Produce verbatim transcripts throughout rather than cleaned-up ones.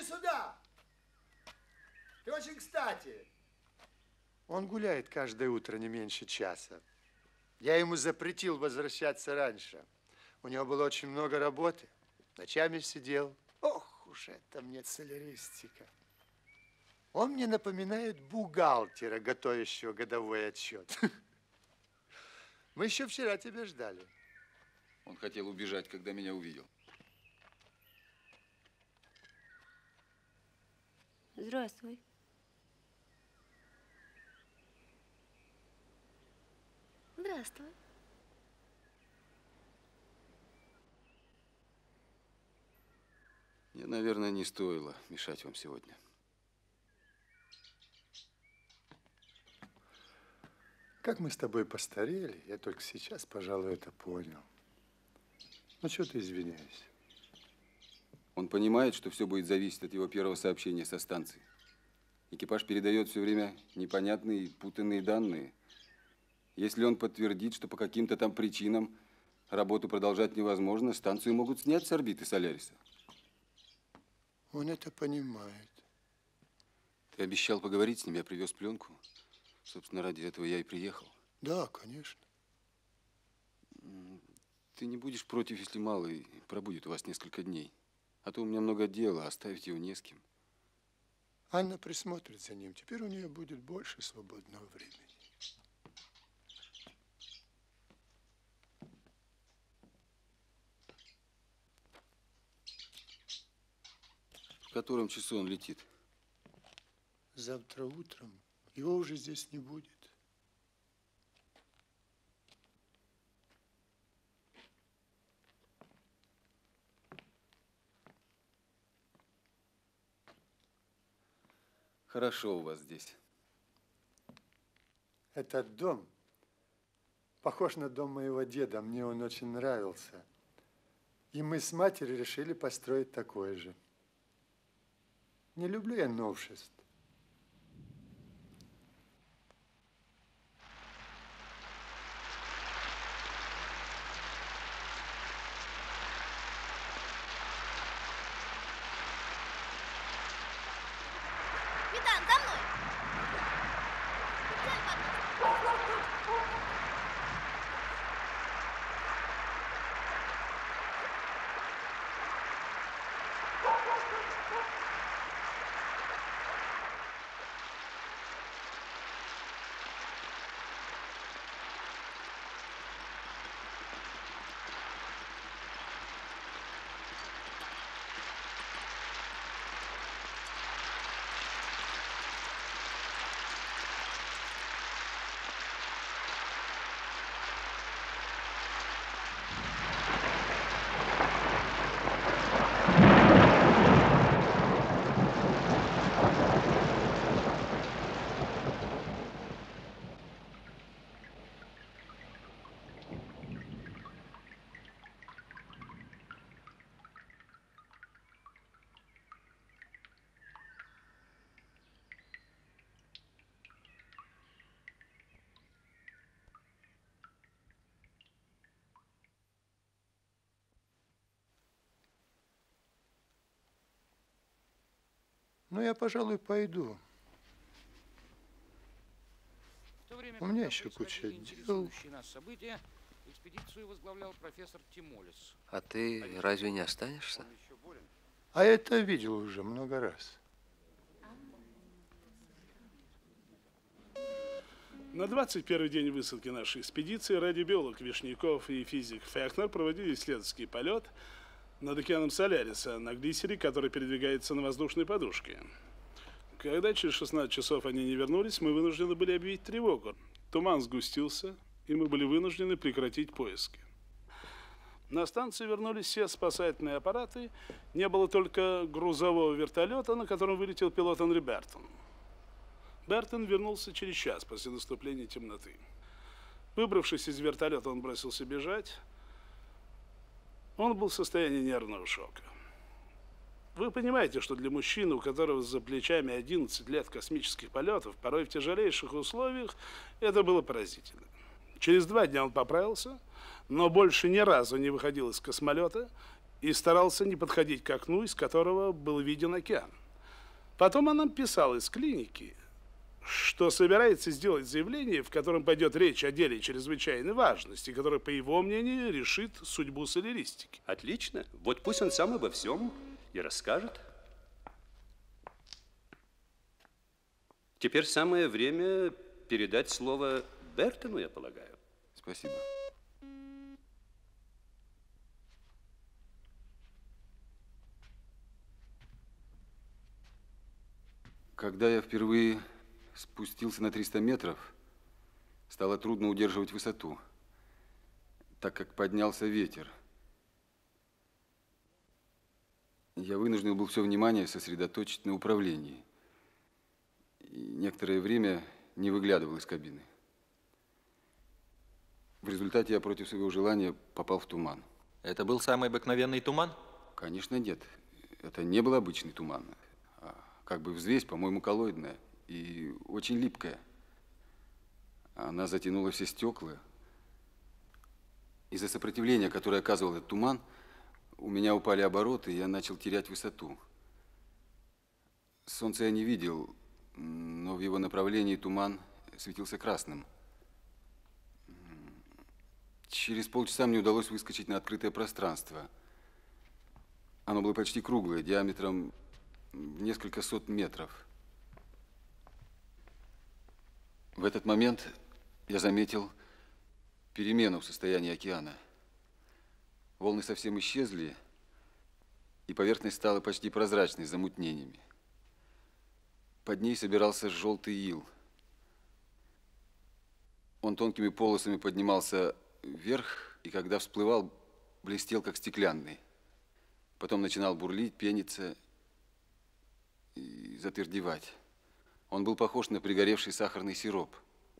сюда. Ты очень кстати. Он гуляет каждое утро не меньше часа. Я ему запретил возвращаться раньше. У него было очень много работы. Ночами сидел. Ох уж это мне целеристика. Он мне напоминает бухгалтера, готовящего годовой отчет. Мы еще вчера тебя ждали. Он хотел убежать, когда меня увидел. Здравствуй. Здравствуй. Мне, наверное, не стоило мешать вам сегодня. Как мы с тобой постарели, я только сейчас, пожалуй, это понял. Ну, что ты извиняешься? Он понимает, что все будет зависеть от его первого сообщения со станции. Экипаж передает все время непонятные, путанные данные. Если он подтвердит, что по каким-то там причинам работу продолжать невозможно, станцию могут снять с орбиты Соляриса. Он это понимает. Ты обещал поговорить с ним, я привез пленку. Собственно, ради этого я и приехал. Да, конечно. Ты не будешь против, если малый пробудет у вас несколько дней? А то у меня много дела, оставить его не с кем. Анна присмотрит за ним. Теперь у нее будет больше свободного времени. В котором часу он летит? Завтра утром. Его уже здесь не будет. Хорошо у вас здесь. Этот дом похож на дом моего деда. Мне он очень нравился. И мы с матерью решили построить такой же. Не люблю я новшеств. Капитан, за мной! Ну, я, пожалуй, пойду. Время, у меня еще куча дел. Нас события, экспедицию возглавлял профессор Тимолис. А ты разве не останешься? А я это видел уже много раз. На двадцать первый день высадки нашей экспедиции радиобиолог Вишняков и физик Фехнер проводили исследовательский полет над океаном Соляриса на глиссере, который передвигается на воздушной подушке. Когда через шестнадцать часов они не вернулись, мы вынуждены были объявить тревогу. Туман сгустился, и мы были вынуждены прекратить поиски. На станцию вернулись все спасательные аппараты. Не было только грузового вертолета, на котором вылетел пилот Энри Бертон. Бертон вернулся через час после наступления темноты. Выбравшись из вертолета, он бросился бежать. Он был в состоянии нервного шока. Вы понимаете, что для мужчины, у которого за плечами одиннадцать лет космических полетов, порой в тяжелейших условиях, это было поразительно. Через два дня он поправился, но больше ни разу не выходил из космолета и старался не подходить к окну, из которого был виден океан. Потом он нам писал из клиники, что собирается сделать заявление, в котором пойдет речь о деле чрезвычайной важности, которое, по его мнению, решит судьбу соляристики. Отлично. Вот пусть он сам обо всем и расскажет. Теперь самое время передать слово Бертону, я полагаю. Спасибо. Когда я впервые спустился на триста метров, стало трудно удерживать высоту, так как поднялся ветер. Я вынужден был все внимание сосредоточить на управлении. И некоторое время не выглядывал из кабины. В результате я против своего желания попал в туман. Это был самый обыкновенный туман? Конечно, нет. Это не был обычный туман. А как бы взвесь, по-моему, коллоидная и очень липкая. Она затянула все стекла. Из-за сопротивления, которое оказывал этот туман, у меня упали обороты, и я начал терять высоту. Солнца я не видел, но в его направлении туман светился красным. Через полчаса мне удалось выскочить на открытое пространство. Оно было почти круглое, диаметром в несколько сот метров. В этот момент я заметил перемену в состоянии океана. Волны совсем исчезли, и поверхность стала почти прозрачной, с замутнениями. Под ней собирался желтый ил. Он тонкими полосами поднимался вверх, и когда всплывал, блестел, как стеклянный. Потом начинал бурлить, пениться и затвердевать. Он был похож на пригоревший сахарный сироп.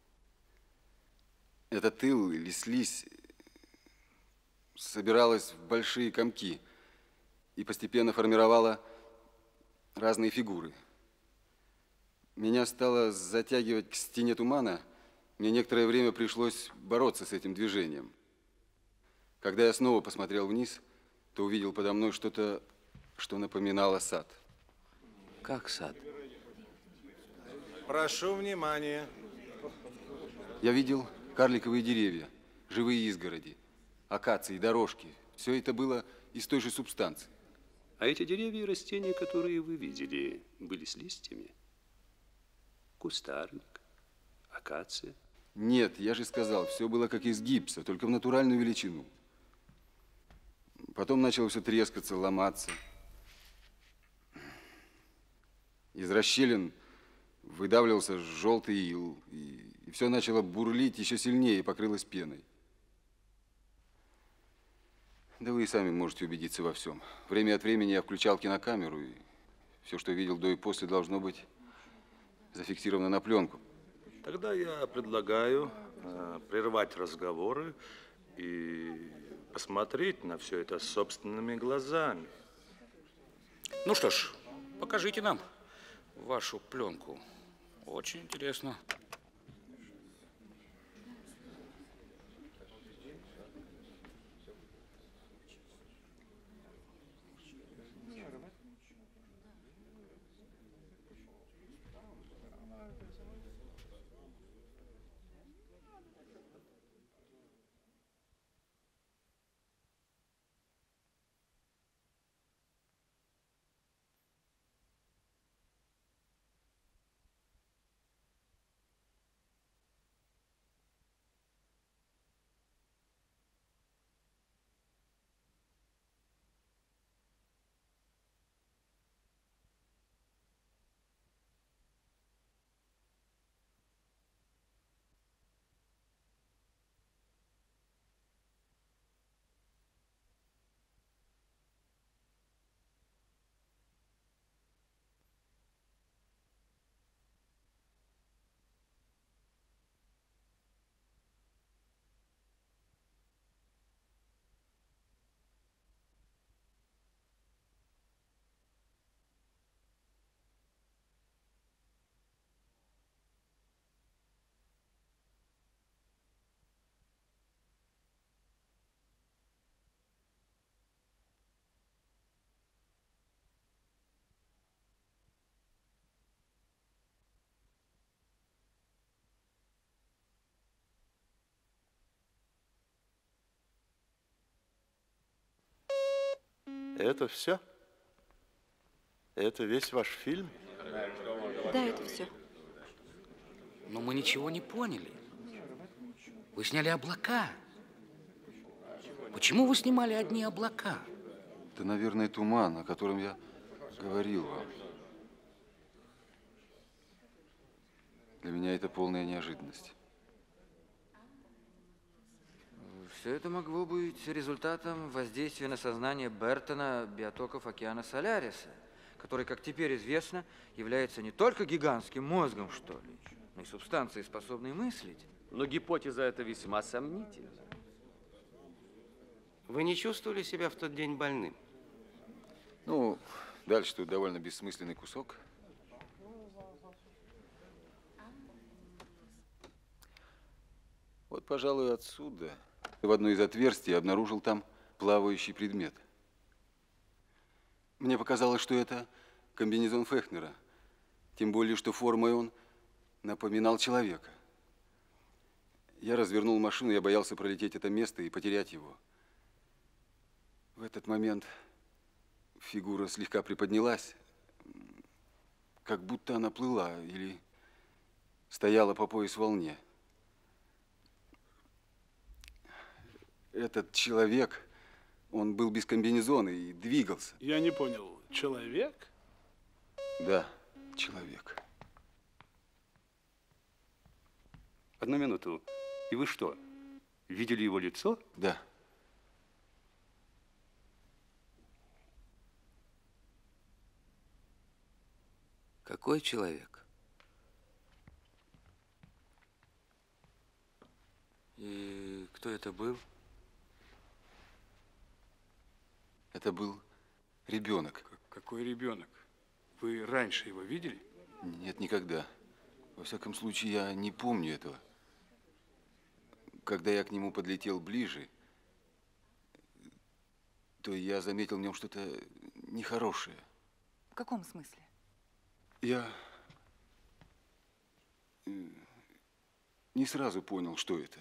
Этот ил или слизь собиралась в большие комки и постепенно формировала разные фигуры. Меня стало затягивать к стене тумана. Мне некоторое время пришлось бороться с этим движением. Когда я снова посмотрел вниз, то увидел подо мной что-то, что напоминало сад. Как сад? Прошу внимания. Я видел карликовые деревья, живые изгороди, акации, дорожки. Все это было из той же субстанции. А эти деревья и растения, которые вы видели, были с листьями? Кустарник, акация? Нет, я же сказал, все было как из гипса, только в натуральную величину. Потом начало все трескаться, ломаться. Из расщелин выдавливался желтый ил, и, и все начало бурлить еще сильнее и покрылось пеной. Да вы и сами можете убедиться во всем. Время от времени я включал кинокамеру, и все, что видел до и после, должно быть зафиксировано на пленку. Тогда я предлагаю э, прервать разговоры и посмотреть на все это собственными глазами. Ну что ж, покажите нам вашу пленку. Очень интересно. Это все? Это весь ваш фильм? Да, это все. Но мы ничего не поняли. Вы сняли облака. Почему вы снимали одни облака? Это, наверное, туман, о котором я говорил вам. Для меня это полная неожиданность. Все это могло быть результатом воздействия на сознание Бертона биотоков океана Соляриса, который, как теперь известно, является не только гигантским мозгом, что ли, но и субстанцией, способной мыслить. Но гипотеза эта весьма сомнительна. Вы не чувствовали себя в тот день больным? Ну, дальше тут довольно бессмысленный кусок. Вот, пожалуй, отсюда, в одно из отверстий, обнаружил там плавающий предмет. Мне показалось, что это комбинезон Фехнера. Тем более, что формой он напоминал человека. Я развернул машину, я боялся пролететь это место и потерять его. В этот момент фигура слегка приподнялась, как будто она плыла или стояла по пояс в волне. Этот человек, он был без комбинезона и двигался. Я не понял, человек? Да, человек. Одну минуту. И вы что, видели его лицо? Да. Какой человек? И кто это был? Это был ребенок. Какой ребенок? Вы раньше его видели? Нет, никогда. Во всяком случае, я не помню этого. Когда я к нему подлетел ближе, то я заметил в нем что-то нехорошее. В каком смысле? Я не сразу понял, что это.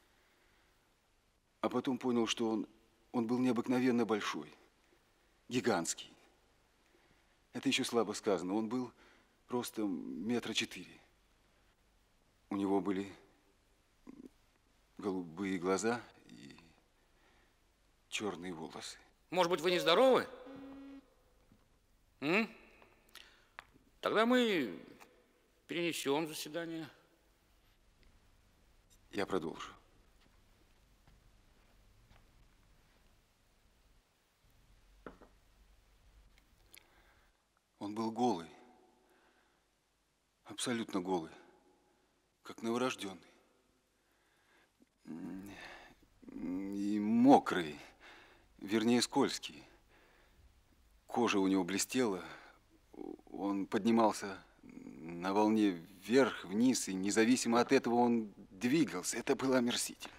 А потом понял, что он, он был необыкновенно большой, гигантский. Это еще слабо сказано. Он был просто метра четыре. У него были голубые глаза и черные волосы. Может быть, вы не здоровы? М? Тогда мы перенесем заседание. Я продолжу. Он был голый, абсолютно голый, как новорожденный. И мокрый, вернее, скользкий. Кожа у него блестела, он поднимался на волне вверх, вниз, и независимо от этого он двигался. Это было омерзительно.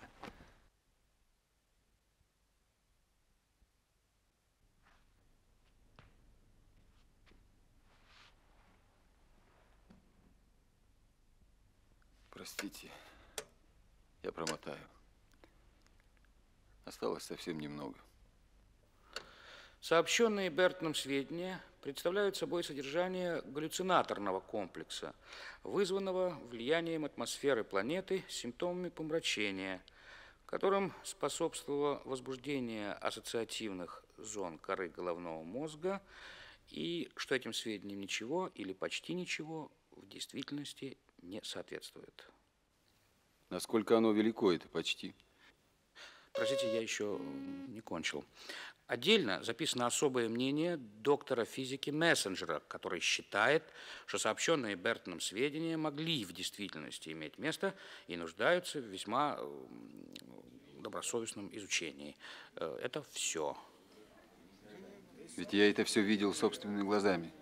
Простите, я промотаю. Осталось совсем немного. Сообщенные Бертоном сведения представляют собой содержание галлюцинаторного комплекса, вызванного влиянием атмосферы планеты симптомами помрачения, которым способствовало возбуждение ассоциативных зон коры головного мозга, и что этим сведениям ничего или почти ничего в действительности не соответствует. Насколько оно велико, это почти? Простите, я еще не кончил. Отдельно записано особое мнение доктора физики Мессенджера, который считает, что сообщенные Бертоном сведения могли в действительности иметь место и нуждаются в весьма добросовестном изучении. Это все. Ведь я это все видел собственными глазами.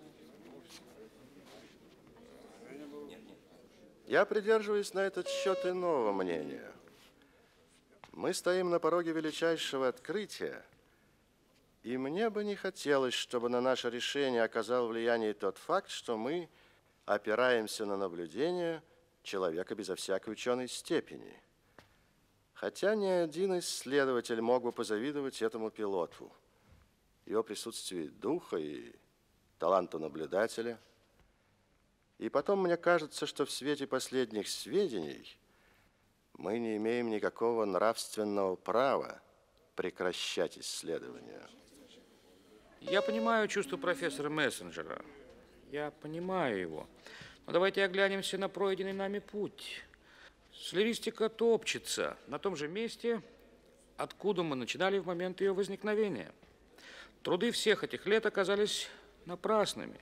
Я придерживаюсь на этот счет иного мнения. Мы стоим на пороге величайшего открытия, и мне бы не хотелось, чтобы на наше решение оказал влияние тот факт, что мы опираемся на наблюдение человека безо всякой ученой степени. Хотя ни один исследователь мог бы позавидовать этому пилоту. его присутствии духа и таланту наблюдателя. И потом мне кажется, что в свете последних сведений мы не имеем никакого нравственного права прекращать исследования. Я понимаю чувство профессора Мессенджера. Я понимаю его. Но давайте оглянемся на пройденный нами путь. Соляристика топчется на том же месте, откуда мы начинали в момент ее возникновения. Труды всех этих лет оказались напрасными.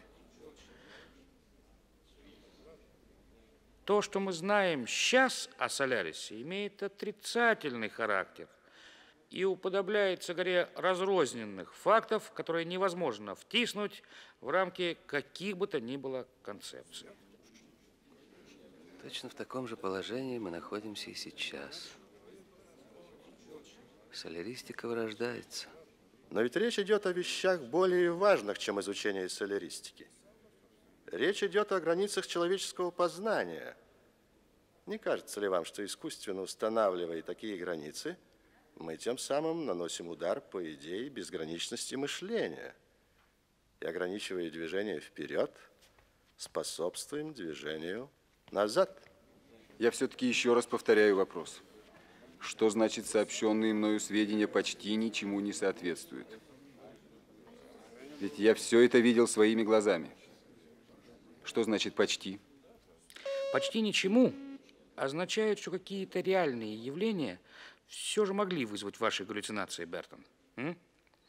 То, что мы знаем сейчас о Солярисе, имеет отрицательный характер и уподобляется горе разрозненных фактов, которые невозможно втиснуть в рамки каких бы то ни было концепций. Точно в таком же положении мы находимся и сейчас. Соляристика вырождается. Но ведь речь идет о вещах более важных, чем изучение соляристики. Речь идет о границах человеческого познания. Не кажется ли вам, что искусственно устанавливая такие границы, мы тем самым наносим удар по идее безграничности мышления и, ограничивая движение вперед, способствуем движению назад? Я все-таки еще раз повторяю вопрос. Что значит сообщенные мною сведения почти ничему не соответствуют? Ведь я все это видел своими глазами. Что значит почти? Почти ничему означает, что какие-то реальные явления все же могли вызвать ваши галлюцинации, Бертон. М?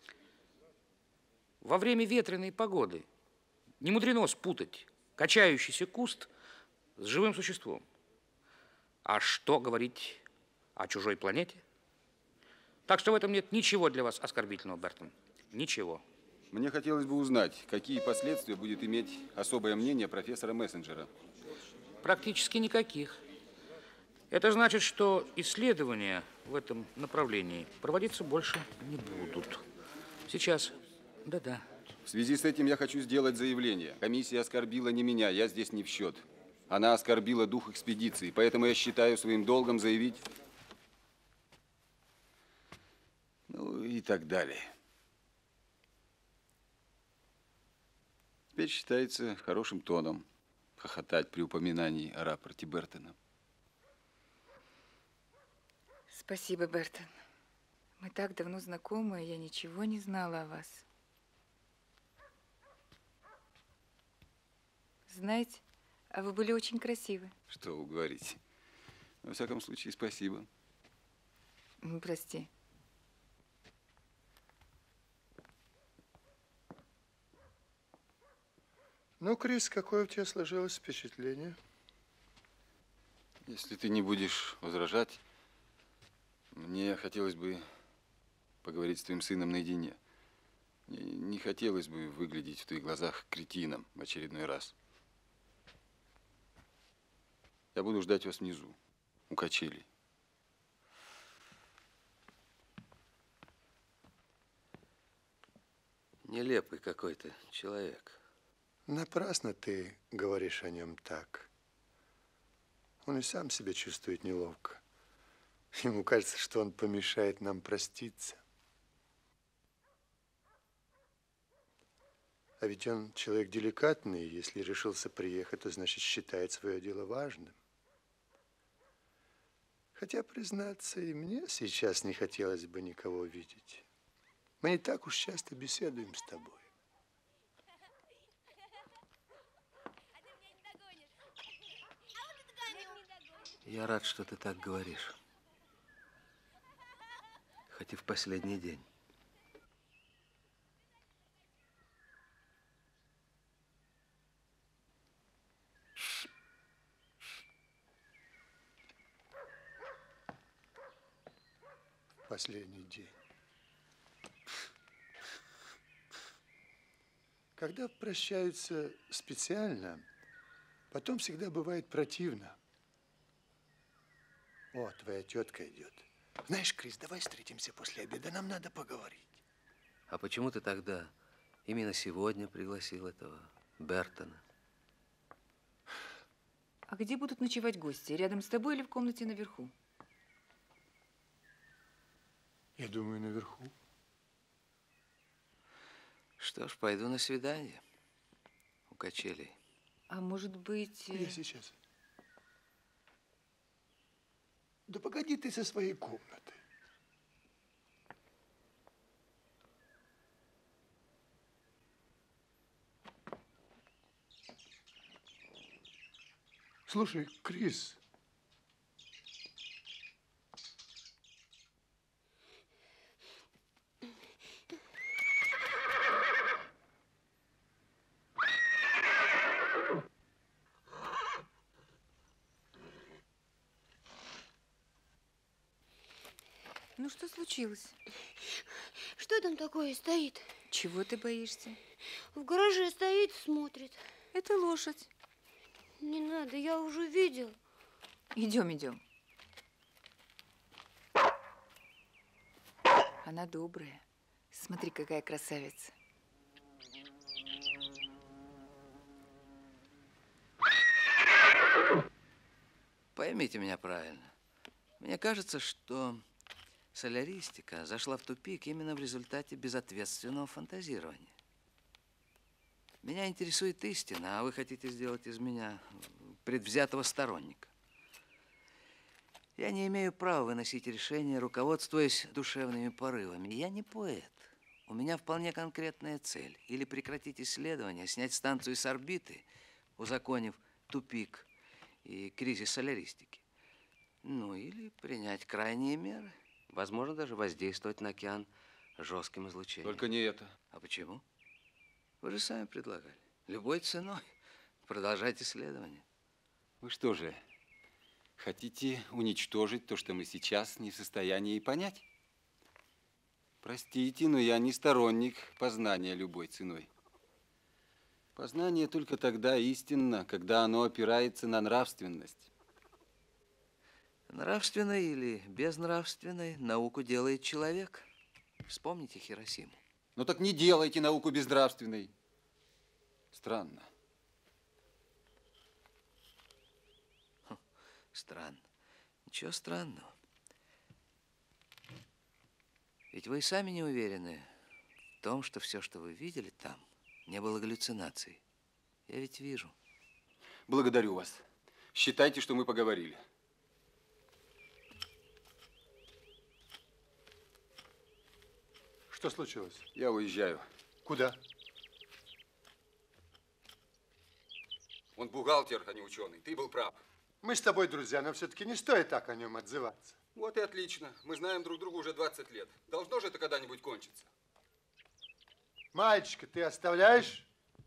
Во время ветреной погоды не мудрено спутать качающийся куст с живым существом. А что говорить о чужой планете? Так что в этом нет ничего для вас оскорбительного, Бертон. Ничего. Мне хотелось бы узнать, какие последствия будет иметь особое мнение профессора Мессенджера. Практически никаких. Это значит, что исследования в этом направлении проводиться больше не будут. Сейчас. Да-да. В связи с этим я хочу сделать заявление. Комиссия оскорбила не меня, я здесь не в счет. Она оскорбила дух экспедиции, поэтому я считаю своим долгом заявить... Ну и так далее. Теперь считается хорошим тоном хохотать при упоминании о рапорте Бертона. Спасибо, Бертон. Мы так давно знакомы, и я ничего не знала о вас. Знаете, а вы были очень красивы. Что вы говорите? Во всяком случае, спасибо. Ну, прости. Ну, Крис, какое у тебя сложилось впечатление? Если ты не будешь возражать, мне хотелось бы поговорить с твоим сыном наедине. Мне не хотелось бы выглядеть в твоих глазах кретином в очередной раз. Я буду ждать вас внизу, у качелей. Нелепый какой-то человек. Напрасно ты говоришь о нем так. Он и сам себя чувствует неловко. Ему кажется, что он помешает нам проститься. А ведь он человек деликатный, и если решился приехать, то значит считает свое дело важным. Хотя, признаться, и мне сейчас не хотелось бы никого видеть. Мы не так уж часто беседуем с тобой. Я рад, что ты так говоришь. Хоть и в последний день. Последний день. Когда прощаются специально, потом всегда бывает противно. О, твоя тетка идет. Знаешь, Крис, давай встретимся после обеда, нам надо поговорить. А почему ты тогда именно сегодня пригласил этого Бертона? А где будут ночевать гости? Рядом с тобой или в комнате наверху? Я думаю, наверху. Что ж, пойду на свидание у качелей. А может быть... Я сейчас. Да погоди ты со своей комнаты. Слушай, Крис. Ну, что случилось? Что там такое стоит? Чего ты боишься? В гараже стоит, смотрит. Это лошадь. Не надо, я уже видел. Идем, идем. Она добрая. Смотри, какая красавица. Поймите меня правильно. Мне кажется, что соляристика зашла в тупик именно в результате безответственного фантазирования. Меня интересует истина, а вы хотите сделать из меня предвзятого сторонника. Я не имею права выносить решения, руководствуясь душевными порывами. Я не поэт. У меня вполне конкретная цель. Или прекратить исследования, снять станцию с орбиты, узаконив тупик и кризис соляристики. Ну, или принять крайние меры. Возможно, даже воздействовать на океан жестким излучением. Только не это. А почему? Вы же сами предлагали. Любой ценой продолжать исследования. Вы что же, хотите уничтожить то, что мы сейчас не в состоянии понять? Простите, но я не сторонник познания любой ценой. Познание только тогда истинно, когда оно опирается на нравственность. Нравственной или безнравственной науку делает человек. Вспомните Хиросиму. Ну так не делайте науку безнравственной. Странно. Хм, странно. Ничего странного. Ведь вы и сами не уверены в том, что все, что вы видели там, не было галлюцинацией. Я ведь вижу. Благодарю вас. Считайте, что мы поговорили. Что случилось? Я уезжаю. Куда? Он бухгалтер, а не ученый. Ты был прав. Мы с тобой друзья, но все-таки не стоит так о нем отзываться. Вот и отлично. Мы знаем друг друга уже двадцать лет. Должно же это когда-нибудь кончиться. Мальчика, ты оставляешь?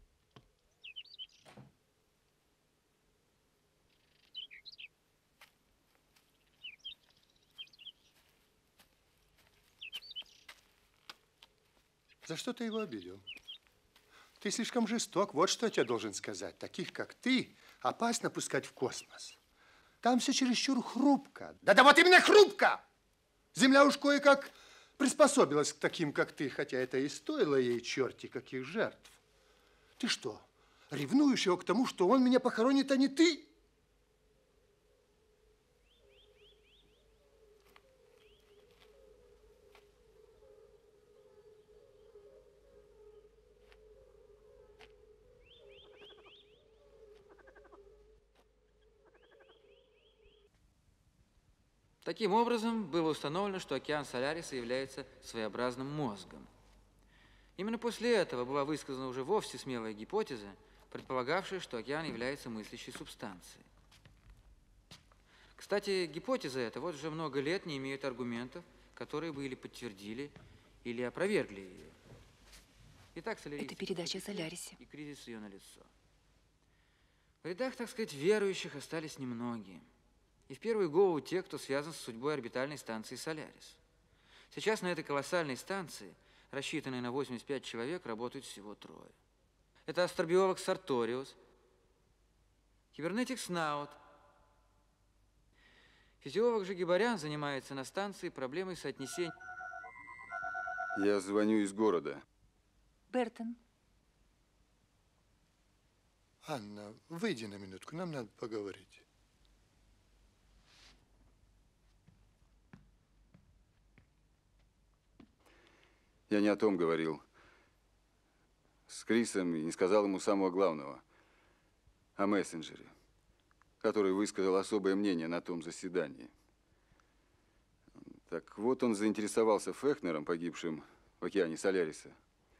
За что ты его обидел? Ты слишком жесток, вот что я тебе должен сказать. Таких, как ты, опасно пускать в космос. Там все чересчур хрупко. Да-да вот именно хрупко! Земля уж кое-как приспособилась к таким, как ты, хотя это и стоило ей черти каких жертв. Ты что, ревнуешь его к тому, что он меня похоронит, а не ты? Таким образом, было установлено, что океан Соляриса является своеобразным мозгом. Именно после этого была высказана уже вовсе смелая гипотеза, предполагавшая, что океан является мыслящей субстанцией. Кстати, гипотеза эта вот уже много лет не имеет аргументов, которые бы или подтвердили, или опровергли ее. Итак, Это передача о Солярисе. И кризис ее налицо. В рядах, так сказать, верующих остались немногие. И в первую голову те, кто связан с судьбой орбитальной станции «Солярис». Сейчас на этой колоссальной станции, рассчитанной на восемьдесят пять человек, работают всего трое. Это астробиолог Сарториус, кибернетик Снаут. Физиолог же Гибарян занимается на станции проблемой соотнесения... Я звоню из города. Бертон. Анна, выйди на минутку, нам надо поговорить. Я не о том говорил. с Крисом и не сказал ему самого главного о мессенджере, который высказал особое мнение на том заседании. Так вот, он заинтересовался Фехнером, погибшим в океане Соляриса.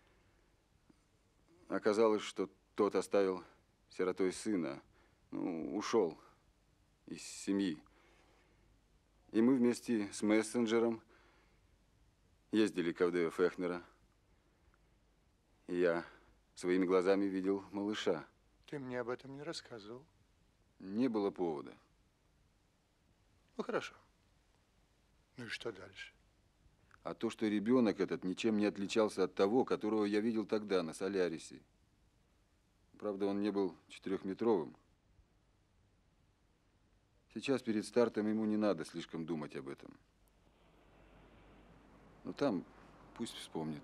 Оказалось, что тот оставил сиротой сына, ну, ушел из семьи. И мы вместе с мессенджером ездили к Авдею Фехнера. И я своими глазами видел малыша. Ты мне об этом не рассказывал. Не было повода. Ну, хорошо. Ну и что дальше? А то, что ребенок этот ничем не отличался от того, которого я видел тогда на Солярисе. Правда, он не был четырехметровым. Сейчас перед стартом ему не надо слишком думать об этом. Но там пусть вспомнит.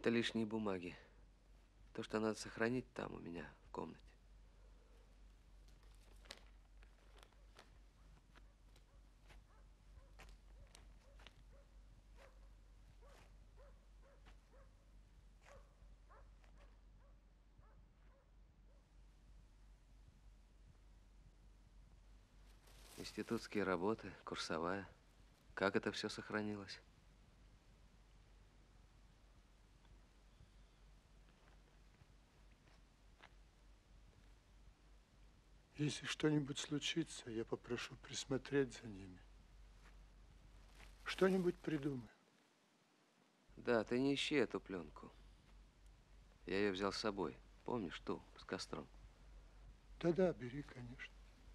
Это лишние бумаги. То, что надо сохранить там у меня в комнате. Институтские работы, курсовая. Как это все сохранилось? Если что-нибудь случится, я попрошу присмотреть за ними. Что-нибудь придумай. Да, ты не ищи эту пленку. Я ее взял с собой. Помнишь ту, с костром? Да-да, бери, конечно.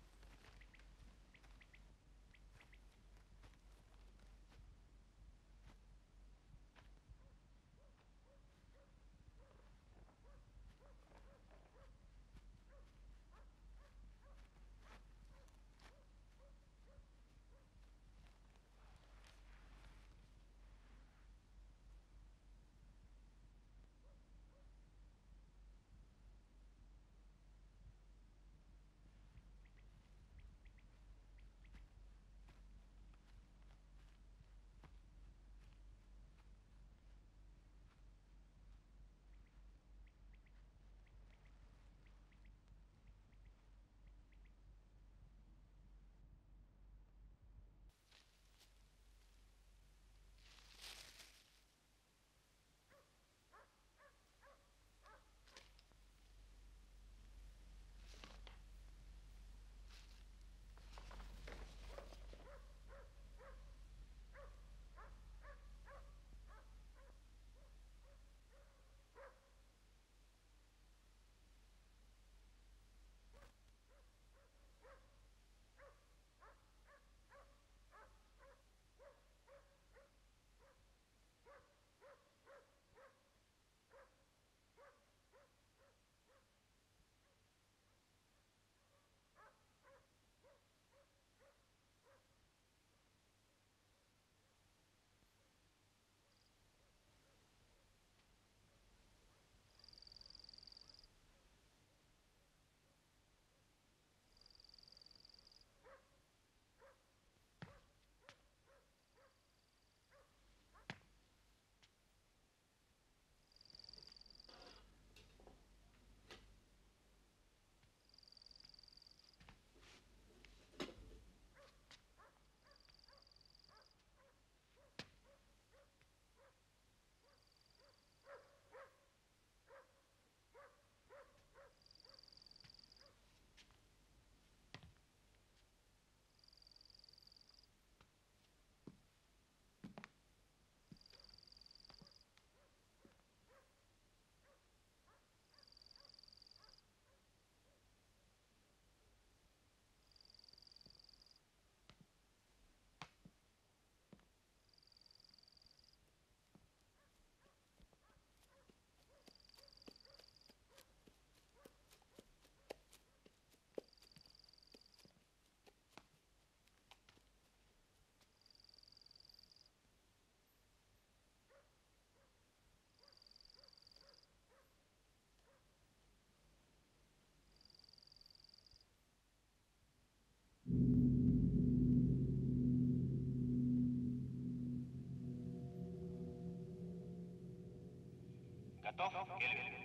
Готов, Кельвин?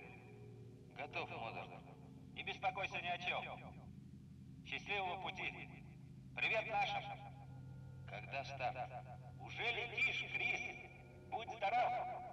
Готов, Модерн. Не беспокойся ни о чем. Счастливого пути. Привет нашим. Когда старт? Уже летишь, Крис. Будь здоров.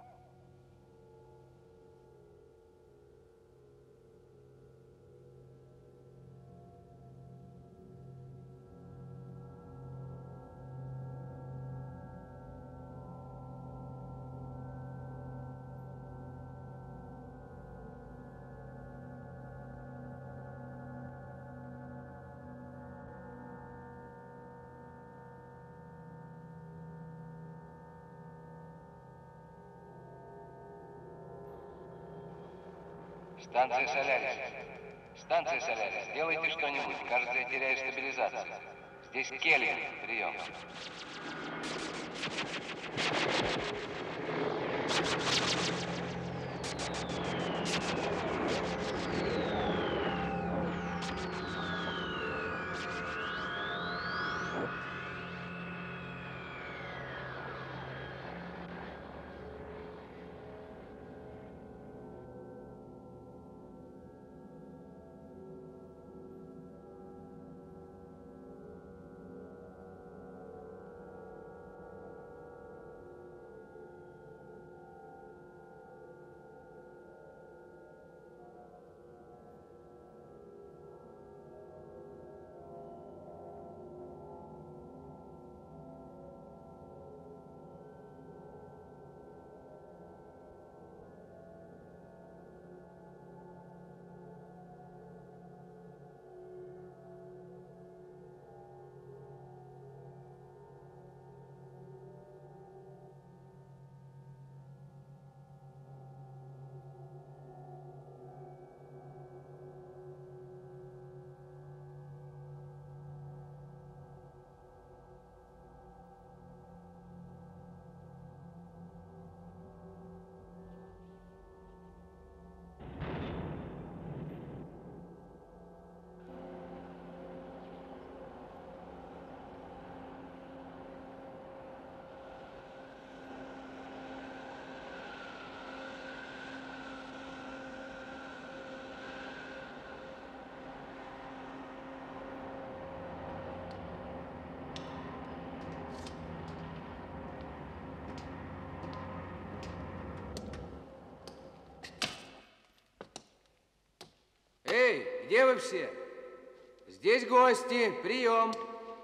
Станция Солярис. Станция Солярис, сделайте что-нибудь. Кажется, я теряю стабилизацию. Здесь Кельвин. Прием. Эй, где вы все? Здесь гости, прием.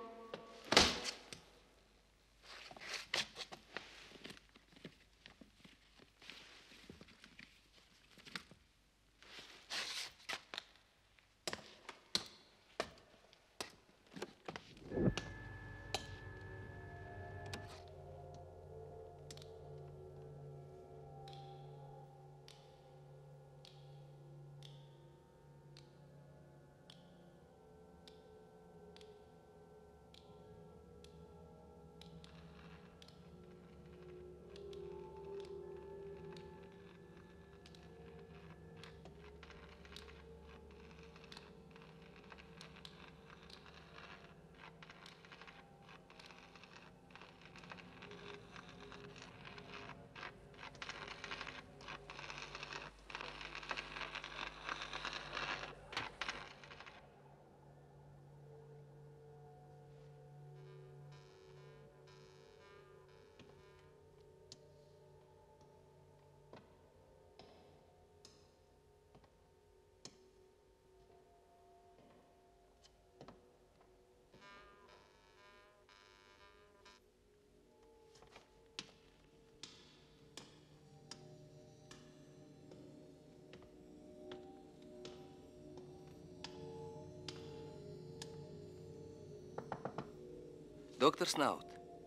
Доктор Снаут.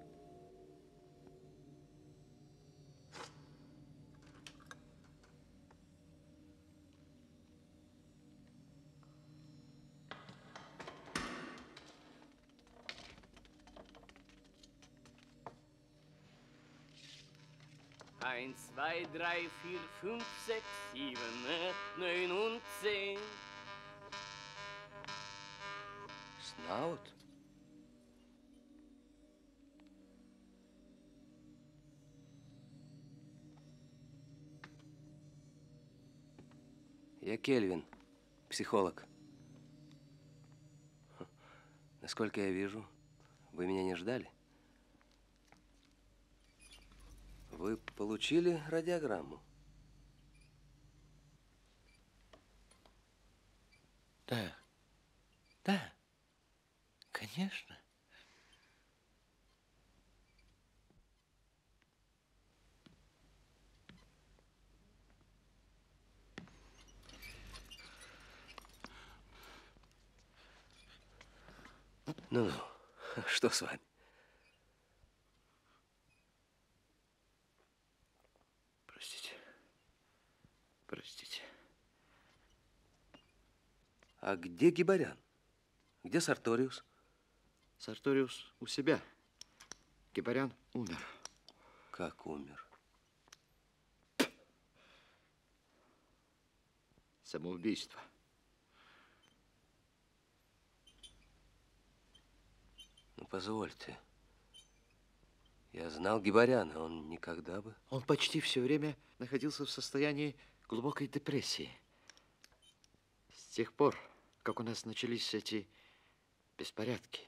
Eins, zwei, drei, vier, fünf, sechs, sieben, acht, neun und zehn. Снаут? Я Кельвин, психолог. Насколько я вижу, вы меня не ждали? Вы получили радиограмму? Да. Да. Конечно. Ну, что с вами? Простите. Простите. А где Гибарян? Где Сарториус? Сарториус у себя. Гибарян умер. Как умер? самоубийство. Ну, позвольте. Я знал Гибаряна, он никогда бы... Он почти все время находился в состоянии глубокой депрессии. С тех пор, как у нас начались эти беспорядки.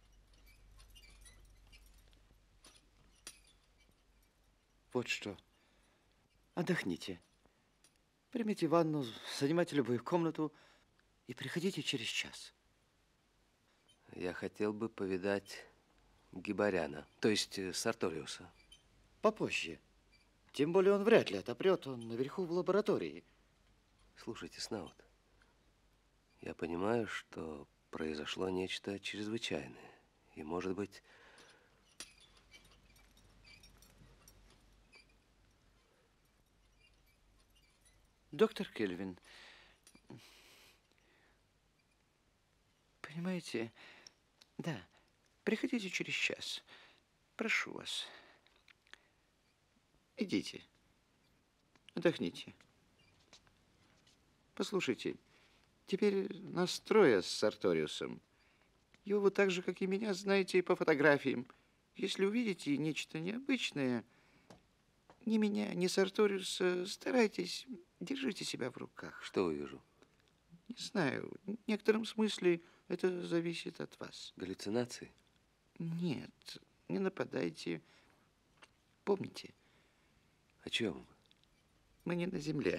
Вот что. Отдохните. Примите ванну, занимайте любую комнату и приходите через час. Я хотел бы повидать Гибаряна, то есть Сарториуса. Попозже. Тем более он вряд ли отопрет, он наверху в лаборатории. Слушайте, Снаут, я понимаю, что произошло нечто чрезвычайное. И, может быть... Доктор Кельвин, понимаете, да, приходите через час. Прошу вас. Идите. Отдохните. Послушайте, теперь нас трое с Сарториусом. Его вы так же, как и меня, знаете по фотографиям. Если увидите нечто необычное, ни меня, ни Сарториуса, старайтесь, держите себя в руках. Что увижу? Не знаю. В некотором смысле это зависит от вас. Галлюцинации? Нет, не нападайте. Помните. О чем? Мы не на земле.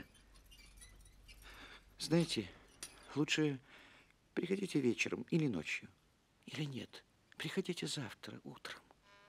Знаете, лучше приходите вечером или ночью. Или нет, приходите завтра утром.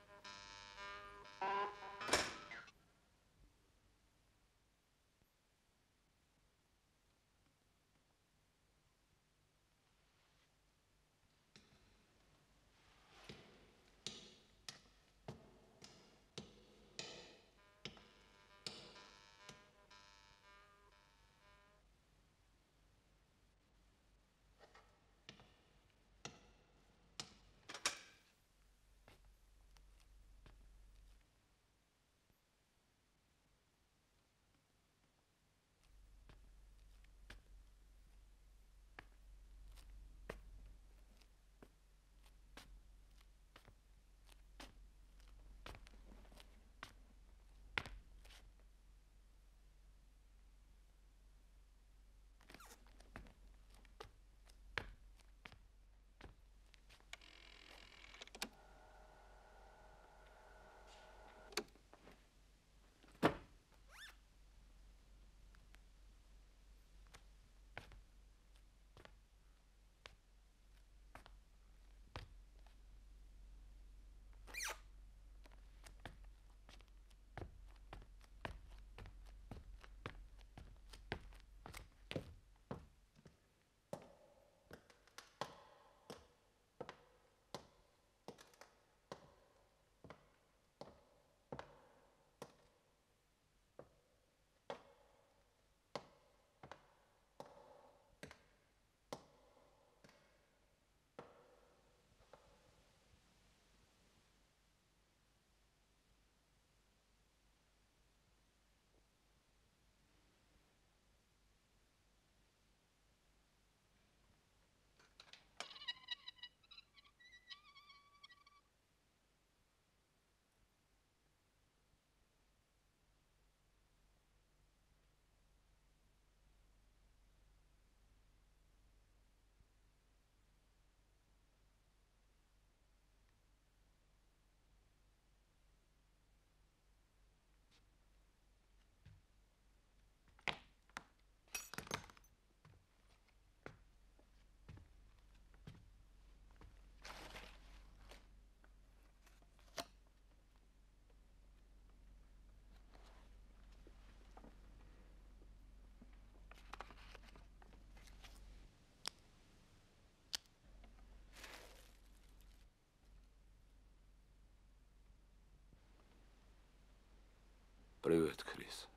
Привет, Крис.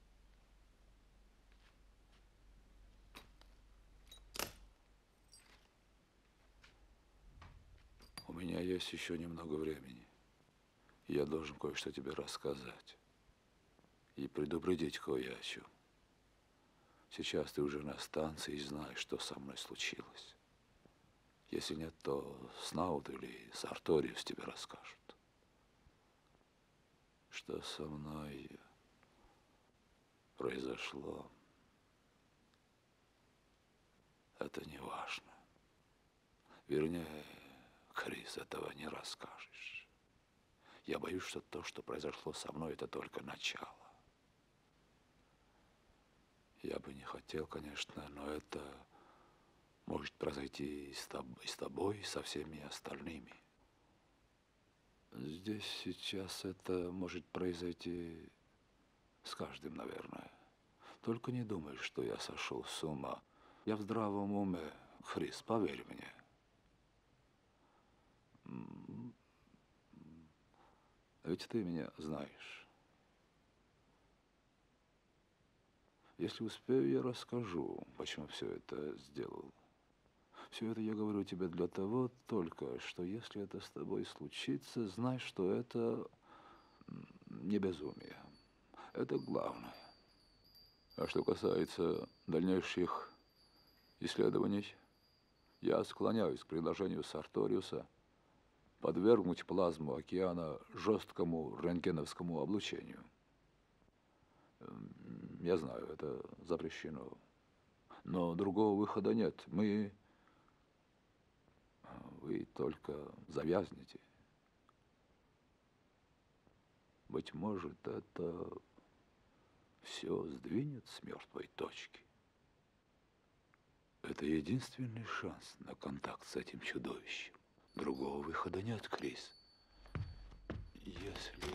У меня есть еще немного времени. Я должен кое-что тебе рассказать и предупредить кое о чем. Сейчас ты уже на станции и знаешь, что со мной случилось. Если нет, то Снаут или Сарториус тебе расскажут. Что со мной произошло, это не важно. Вернее, Крис, этого не расскажешь. Я боюсь, что то, что произошло со мной, это только начало. Я бы не хотел, конечно, но это может произойти и с тобой, и с тобой, и со всеми остальными. Здесь сейчас это может произойти с каждым, наверное. Только не думай, что я сошел с ума. Я в здравом уме, Крис, поверь мне. Ведь ты меня знаешь. Если успею, я расскажу, почему все это сделал. Все это я говорю тебе для того только, что если это с тобой случится, знай, что это не безумие. Это главное. А что касается дальнейших исследований, я склоняюсь к предложению Сарториуса подвергнуть плазму океана жесткому рентгеновскому облучению. Я знаю, это запрещено. Но другого выхода нет. Мы... Вы только завязнете. Быть может, это все сдвинет с мертвой точки. Это единственный шанс на контакт с этим чудовищем. Другого выхода нет, Крис. Если...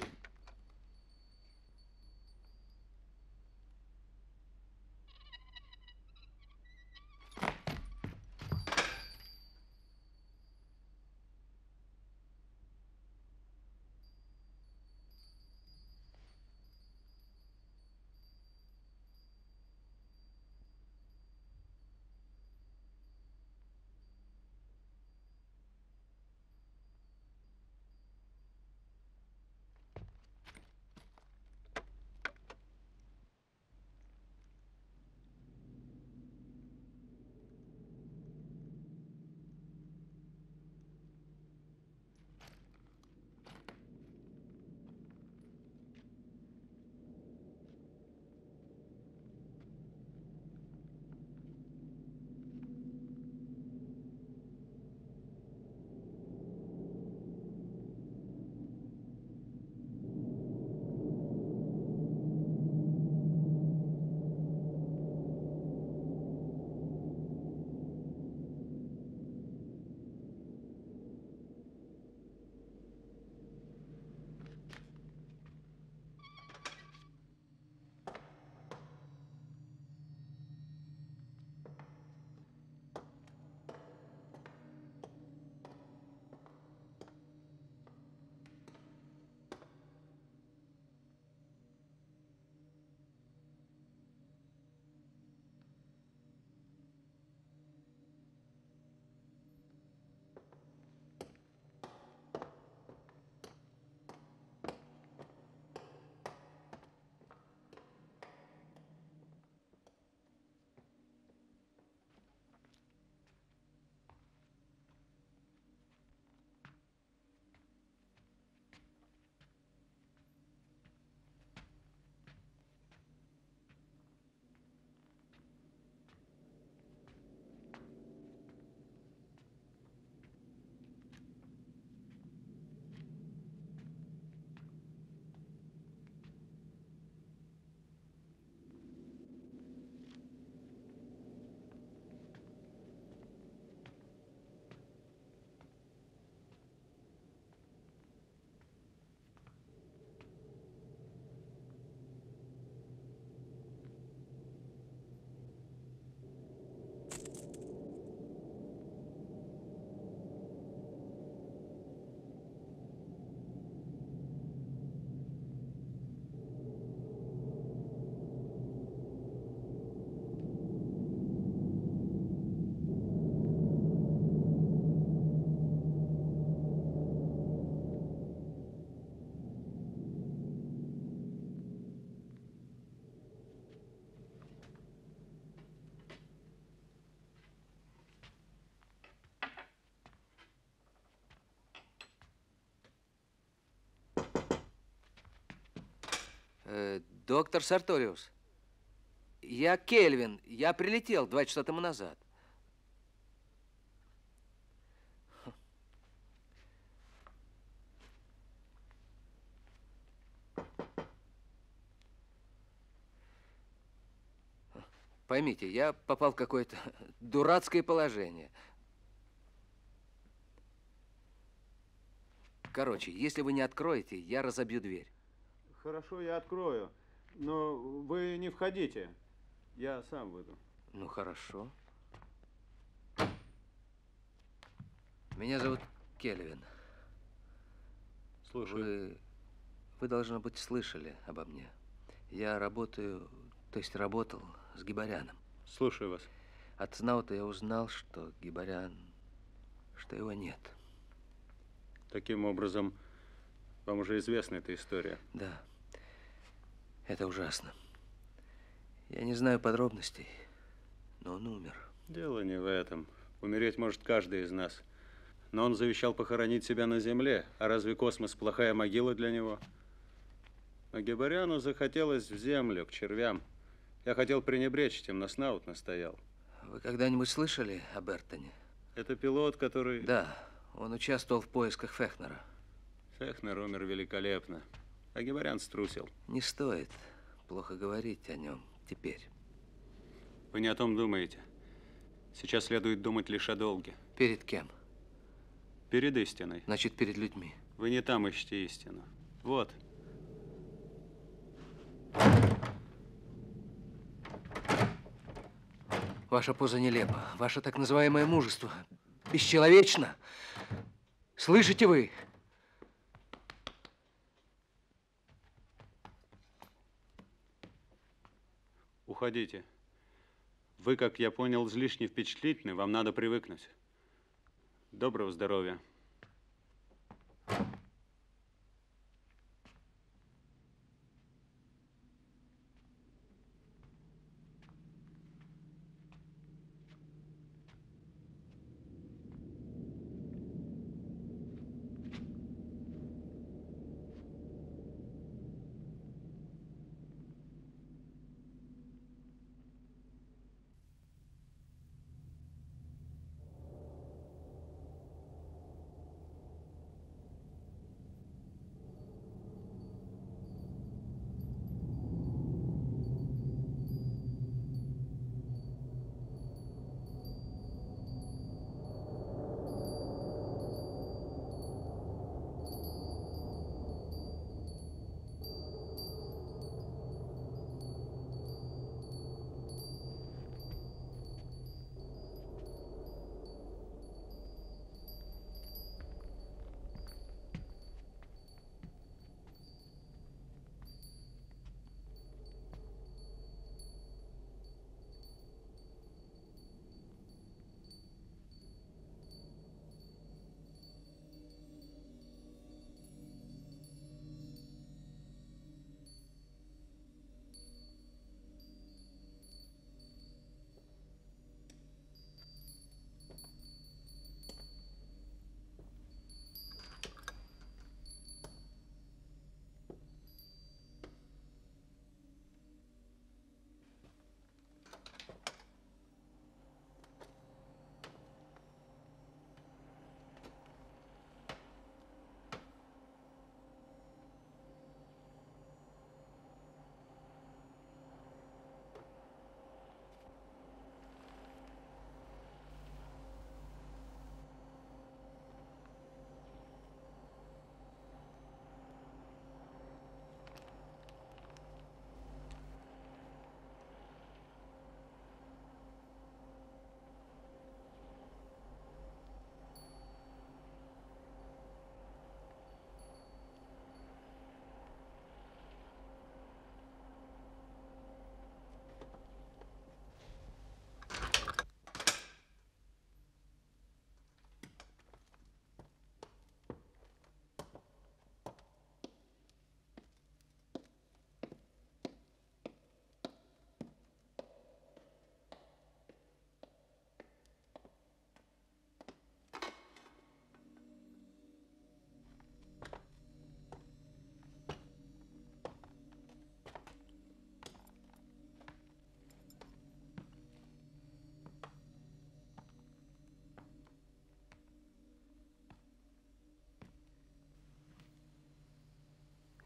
Э, доктор Сарториус, я Кельвин, я прилетел два часа тому назад. Поймите, я попал в какое-то дурацкое положение. Короче, если вы не откроете, я разобью дверь. Хорошо, я открою. Но вы не входите. Я сам выйду. Ну, хорошо. Меня зовут Кельвин. Слушаю. Вы, вы, должно быть, слышали обо мне. Я работаю, то есть работал с Гибаряном. Слушаю вас. От Знаута я узнал, что Гибарян, что его нет. Таким образом, вам уже известна эта история? Да. Это ужасно. Я не знаю подробностей, но он умер. Дело не в этом. Умереть может каждый из нас. Но он завещал похоронить себя на земле. А разве космос плохая могила для него? А Гибаряну захотелось в землю, к червям. Я хотел пренебречь этим, но Снаут настоял. Вы когда-нибудь слышали о Бертоне? Это пилот, который... Да, он участвовал в поисках Фехнера. Фехнер умер великолепно, а Гибарян струсил. Не стоит плохо говорить о нем теперь. Вы не о том думаете. Сейчас следует думать лишь о долге. Перед кем? Перед истиной. Значит, перед людьми. Вы не там ищете истину. Вот. Ваша поза нелепа. Ваше так называемое мужество бесчеловечно. Слышите вы? Уходите. Вы, как я понял, излишне впечатлительны. Вам надо привыкнуть. Доброго здоровья.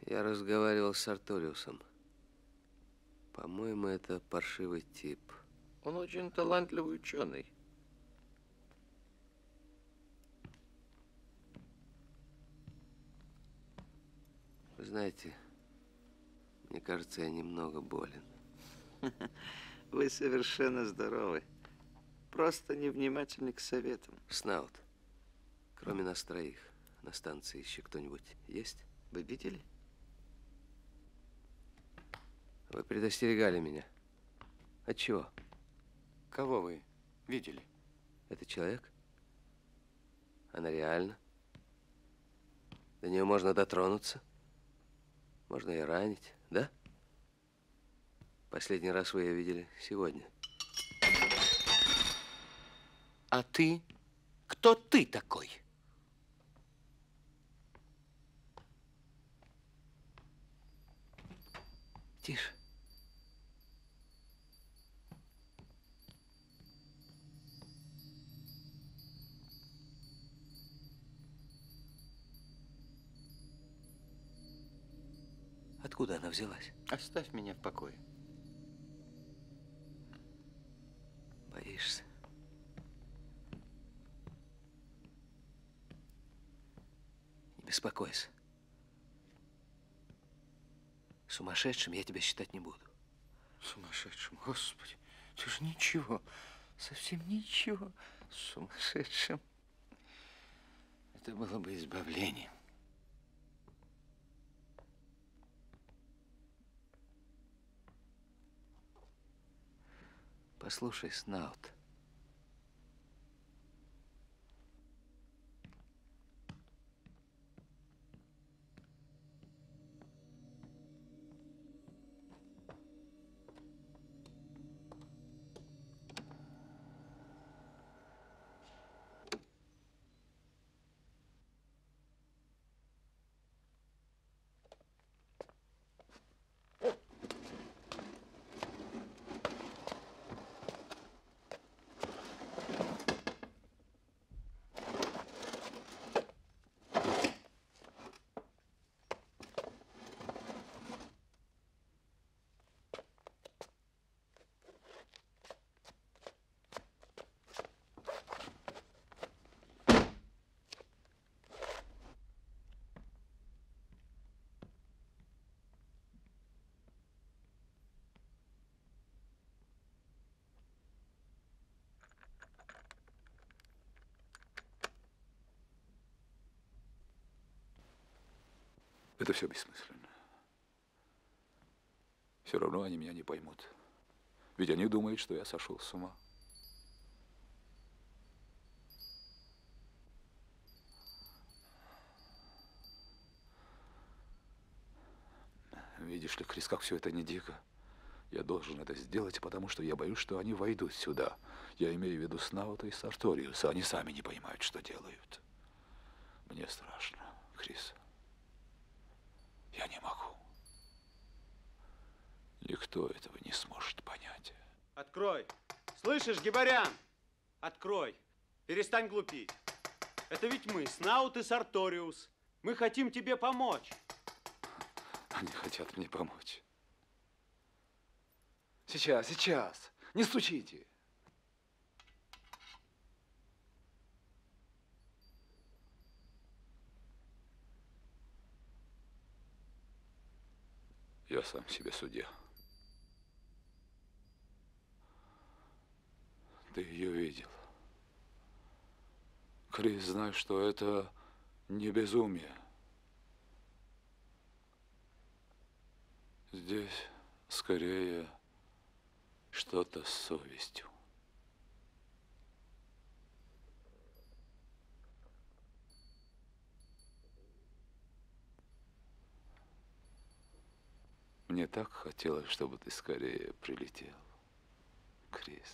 Я разговаривал с Арториусом. По-моему, это паршивый тип. Он очень талантливый ученый. Вы знаете, мне кажется, я немного болен. Вы совершенно здоровы. Просто невнимательны к советам. Снаут, кроме нас троих, на станции еще кто-нибудь есть? Вы видели? Вы предостерегали меня. От чего? Кого вы видели? Это человек? Она реальна? До нее можно дотронуться? Можно и ранить, да? Последний раз вы ее видели сегодня. А ты? Кто ты такой? Тише. Откуда она взялась? Оставь меня в покое. Боишься? Не беспокойся. Сумасшедшим я тебя считать не буду. Сумасшедшим? Господи, ты же ничего, совсем ничего. Сумасшедшим. Это было бы избавлением. Послушай, Снаут. Это все бессмысленно. Все равно они меня не поймут. Ведь они думают, что я сошел с ума. Видишь ли, Крис, как все это не дико. Я должен это сделать, потому что я боюсь, что они войдут сюда. Я имею в виду Снаута и Сарториуса. Они сами не понимают, что делают. Мне страшно, Крис. Я не могу. Никто этого не сможет понять. Открой. Слышишь, Гибарян? Открой. Перестань глупить. Это ведь мы, Снаут и Сарториус. Мы хотим тебе помочь. Они хотят мне помочь. Сейчас, сейчас. Не стучите. Я сам себе судья. Ты ее видел. Крис, знаешь, что это не безумие. Здесь скорее что-то с совестью. Мне так хотелось, чтобы ты скорее прилетел, Крис.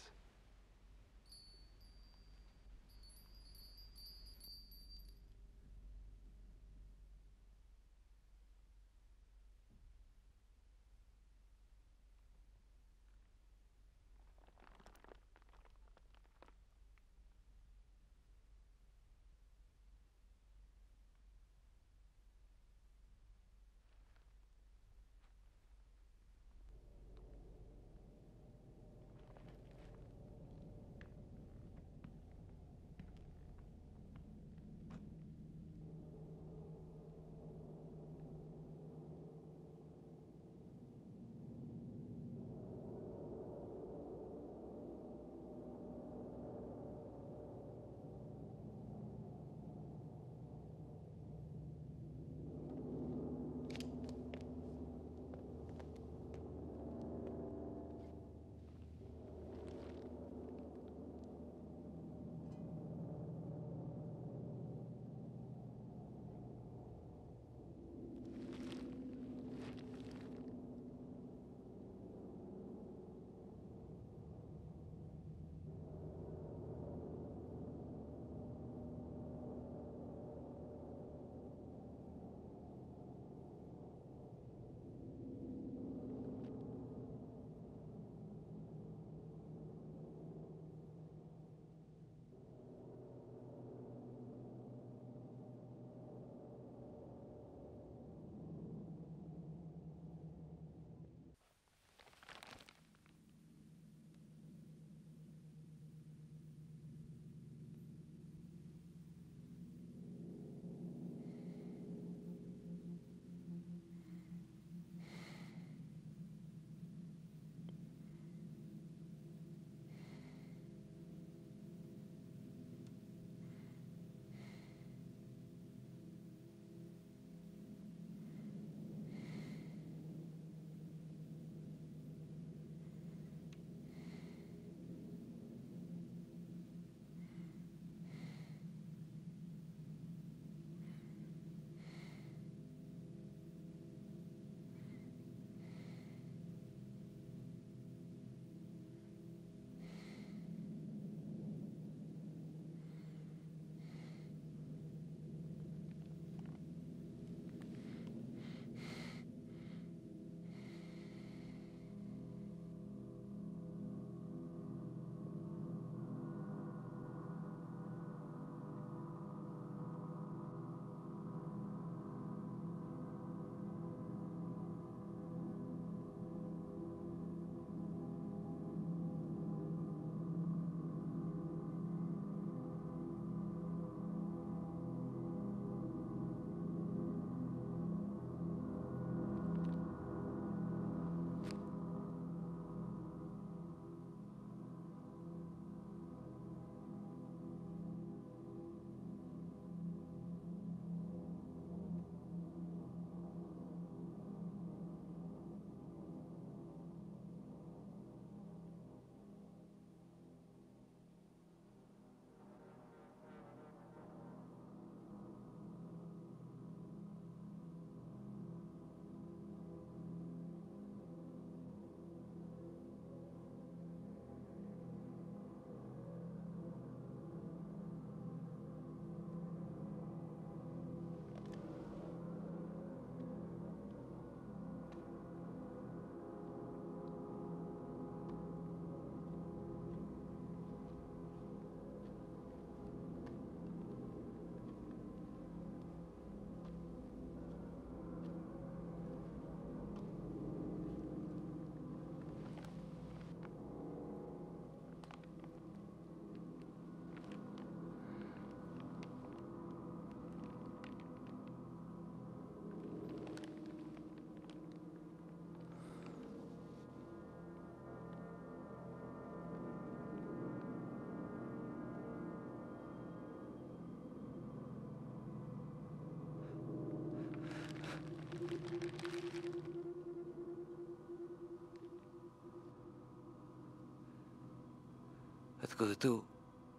Откуда ты? у-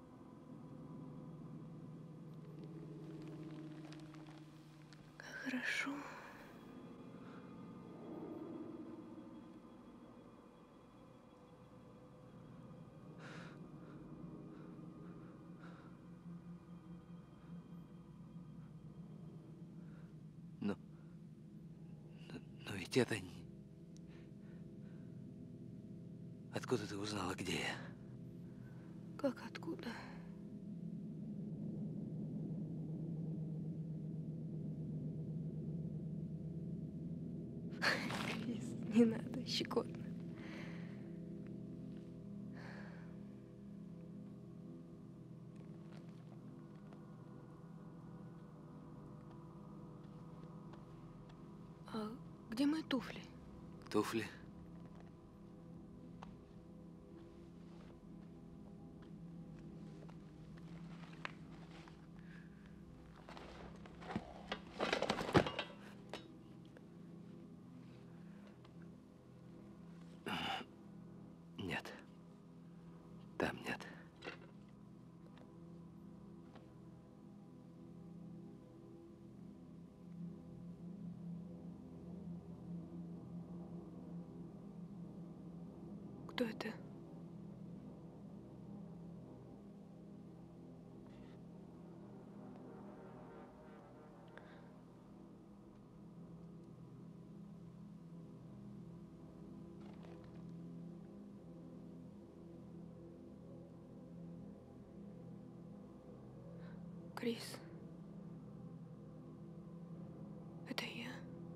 Как хорошо. Но, но, но ведь это... не- Откуда ты узнала, где я? Как откуда? Крис, не надо, щекотно. А где мои туфли? Туфли? Нет. Там нет. Кто это? Крис. Это я.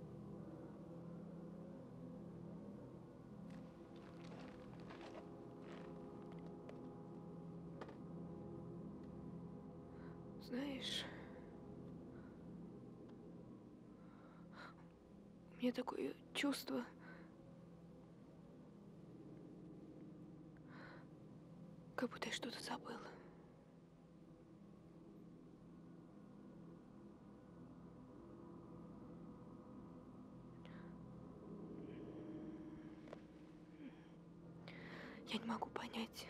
Знаешь, у меня такое чувство, как будто я что-то забыла. Я не могу понять.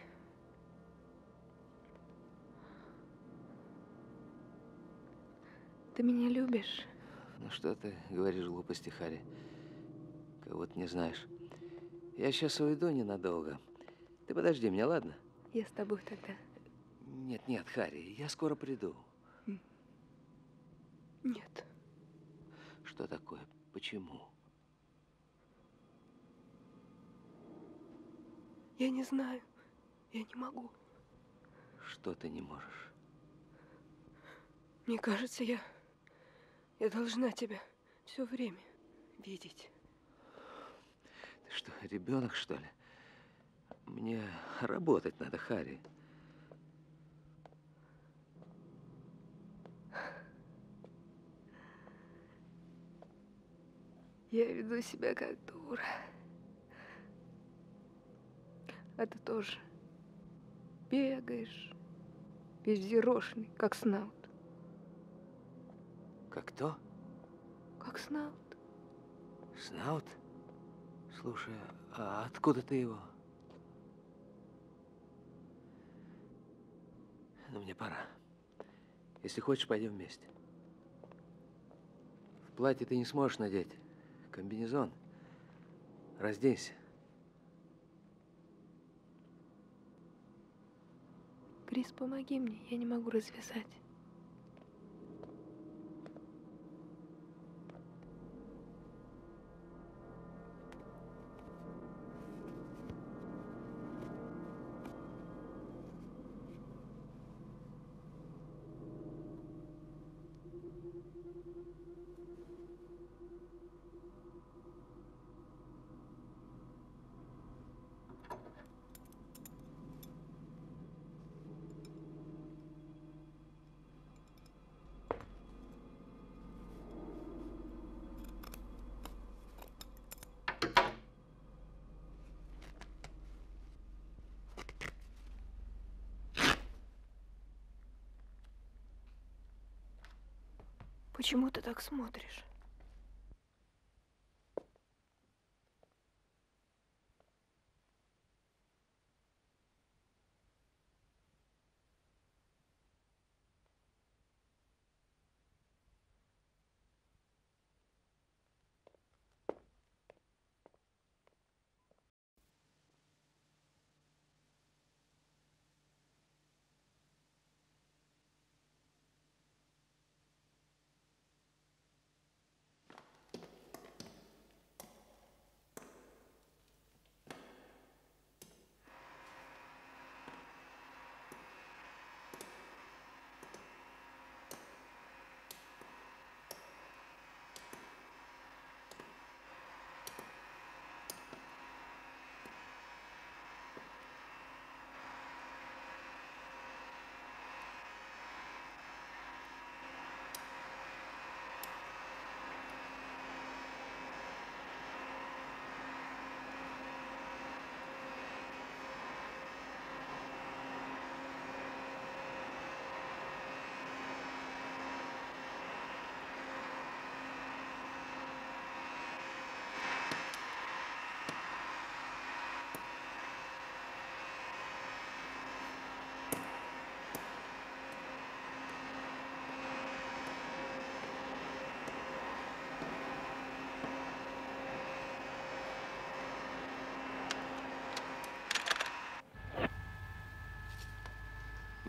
Ты меня любишь? Ну что ты говоришь глупости, Харри? Кого-то не знаешь. Я сейчас уйду ненадолго. Ты подожди меня, ладно? Я с тобой тогда. Нет, нет, Харри, я скоро приду. Нет. Что такое? Почему? Я не знаю. Я не могу. Что ты не можешь? Мне кажется, я... Я должна тебя все время видеть. Ты что, ребенок, что ли? Мне работать надо, Харри. Я веду себя как дура. А ты тоже бегаешь, весь взъерошенный, как снаут. Как кто? Как снаут. Снаут? Слушай, а откуда ты его? Ну, мне пора. Если хочешь, пойдем вместе. В платье ты не сможешь надеть. Комбинезон. Разденься. Крис, помоги мне, я не могу развязать. Почему ты так смотришь?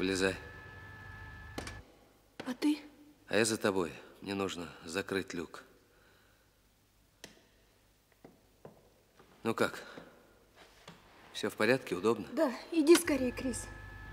Вылезай. А ты? А я за тобой. Мне нужно закрыть люк. Ну как? Все в порядке? Удобно? Да, иди скорее, Крис.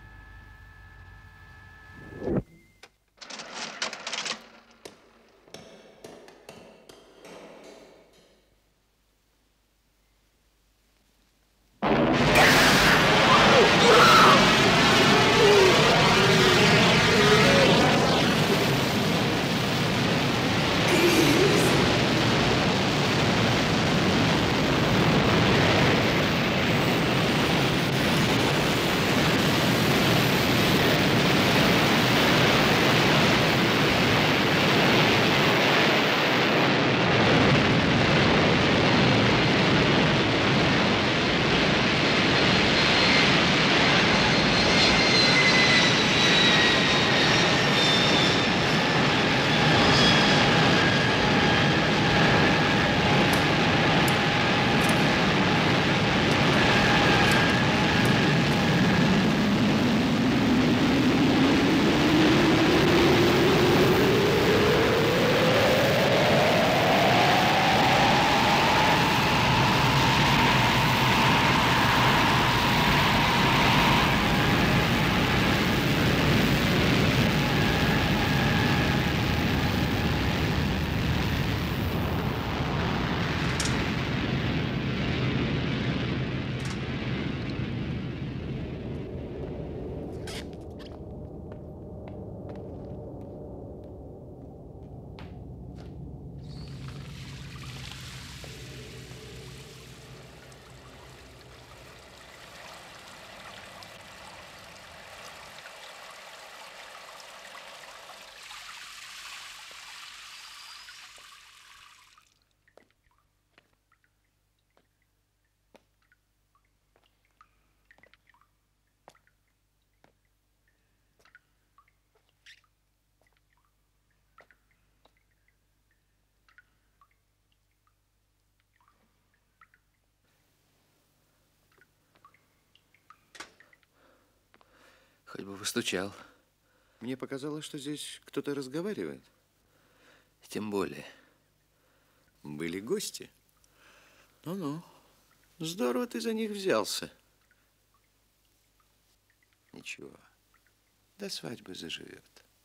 Хоть бы постучал. Мне показалось, что здесь кто-то разговаривает. Тем более. Были гости? Ну-ну. Здорово ты за них взялся. Ничего. До свадьбы заживет.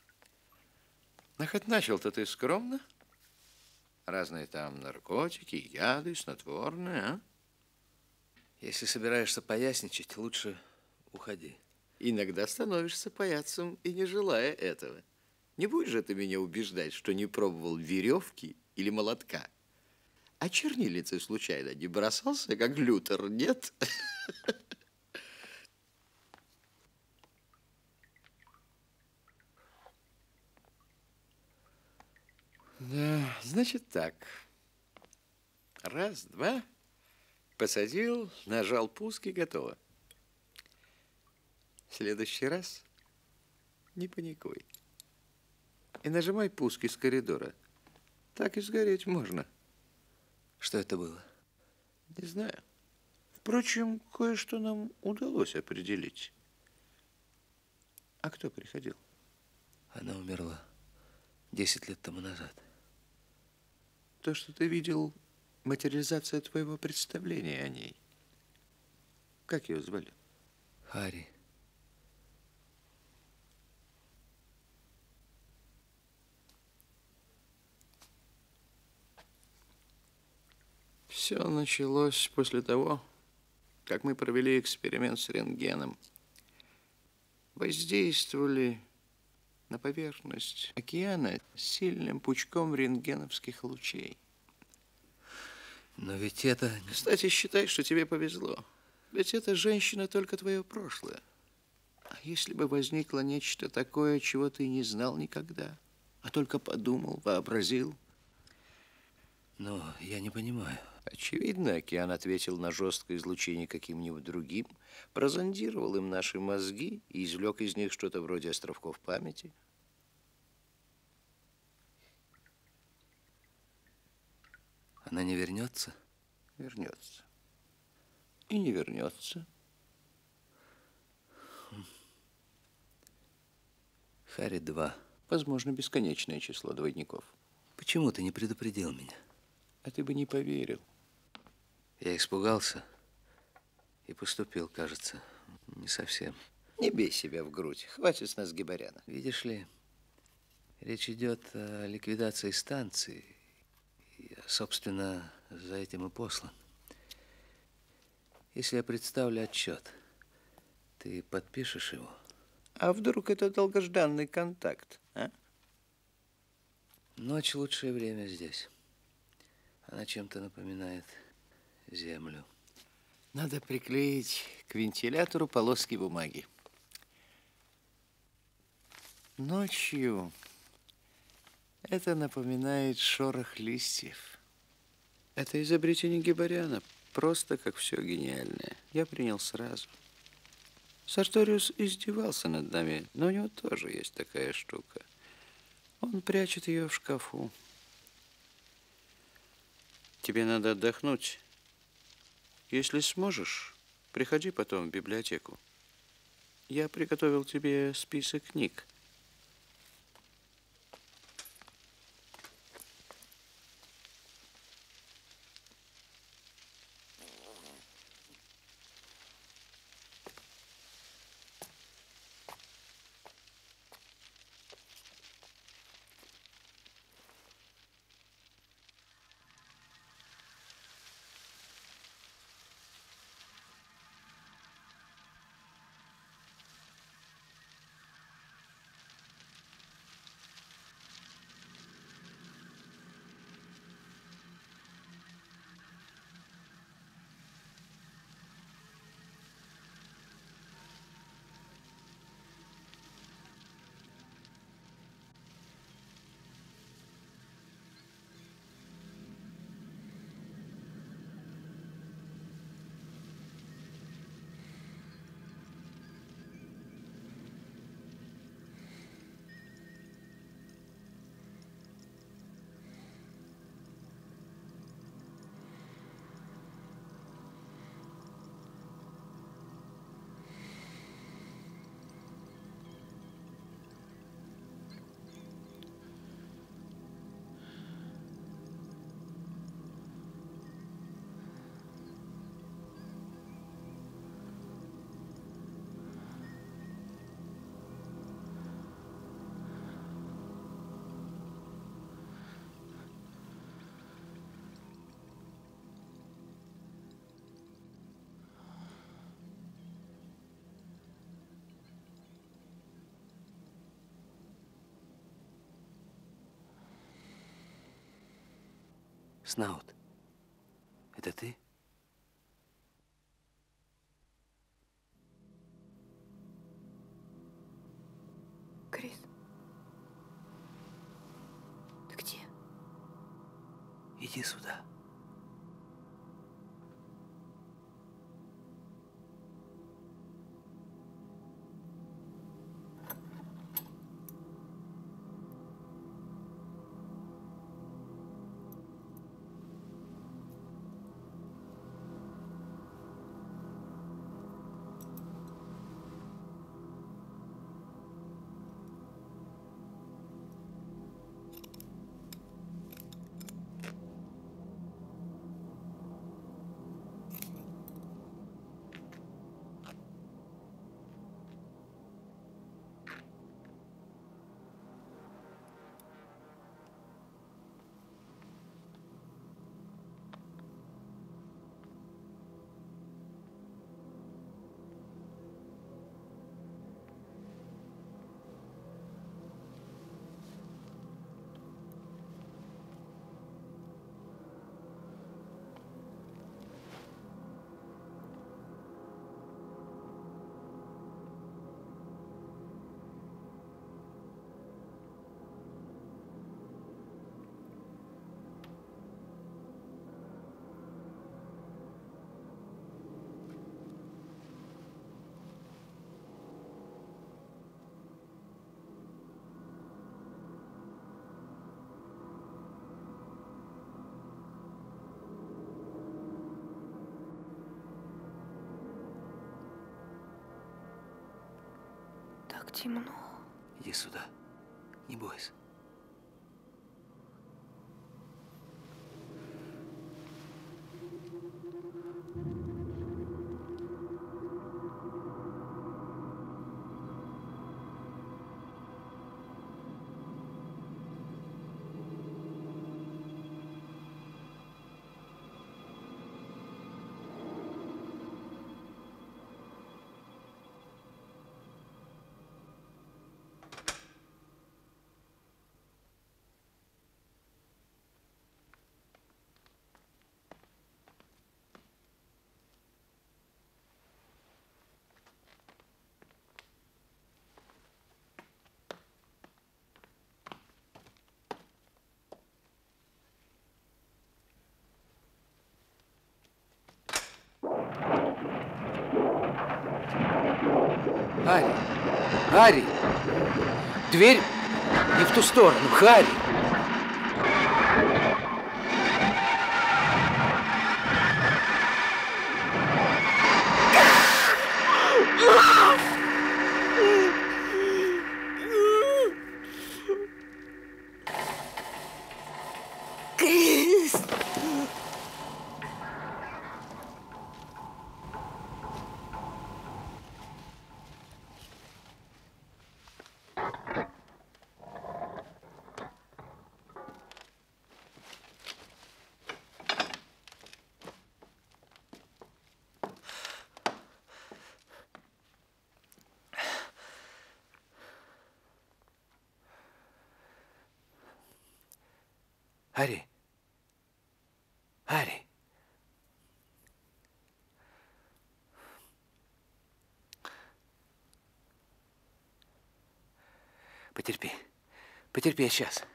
А хоть начал-то ты скромно. Разные там наркотики, яды, снотворные, а? Если собираешься поясничать, лучше уходи. Иногда становишься паяцем и не желая этого. Не будешь же ты меня убеждать, что не пробовал веревки или молотка? А чернильницей случайно не бросался, как Лютер, нет? Да, значит так. Раз, два. Посадил, нажал пуск и готово. В следующий раз не паникуй. И нажимай пуск из коридора. Так и сгореть можно. Что это было? Не знаю. Впрочем, кое-что нам удалось определить. А кто приходил? Она умерла десять лет тому назад. То, что ты видел, материализация твоего представления о ней. Как ее звали? Харри. Все началось после того, как мы провели эксперимент с рентгеном. Воздействовали на поверхность океана сильным пучком рентгеновских лучей. Но ведь это... Кстати, считай, что тебе повезло. Ведь эта женщина только твое прошлое. А если бы возникло нечто такое, чего ты не знал никогда, а только подумал, вообразил? Но я не понимаю. Очевидно, океан ответил на жесткое излучение каким-нибудь другим, прозондировал им наши мозги и извлек из них что-то вроде островков памяти. Она не вернется? Вернется. И не вернется. Хари два. Возможно, бесконечное число двойников. Почему ты не предупредил меня? А ты бы не поверил. Я испугался и поступил, кажется, не совсем. Не бей себя в грудь. Хватит с нас Гибаряна. Видишь ли, речь идет о ликвидации станции. Я, собственно, за этим и послан. Если я представлю отчет, ты подпишешь его? А вдруг это долгожданный контакт, а? Ночь – лучшее время здесь. Она чем-то напоминает землю. Надо приклеить к вентилятору полоски бумаги. Ночью это напоминает шорох листьев. Это изобретение Гибаряна, просто как все гениальное. Я принял сразу. Сарториус издевался над нами, но у него тоже есть такая штука. Он прячет ее в шкафу. Тебе надо отдохнуть. Если сможешь, приходи потом в библиотеку. Я приготовил тебе список книг. Снаут, это ты? Крис, ты где? Иди сюда. Так темно. Иди сюда. Не бойся. Харри! Харри! Дверь не в ту сторону, Харри! Крис! Харри! Харри! Потерпи. Потерпи, я сейчас.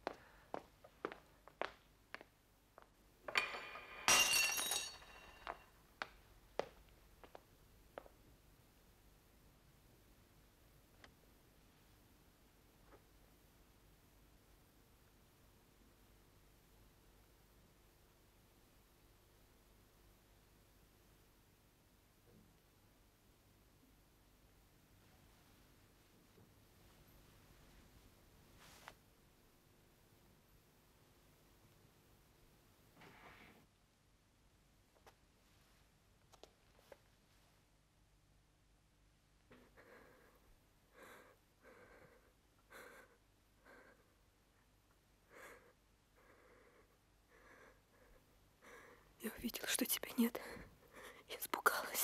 Я увидела, что тебя нет. Я испугалась.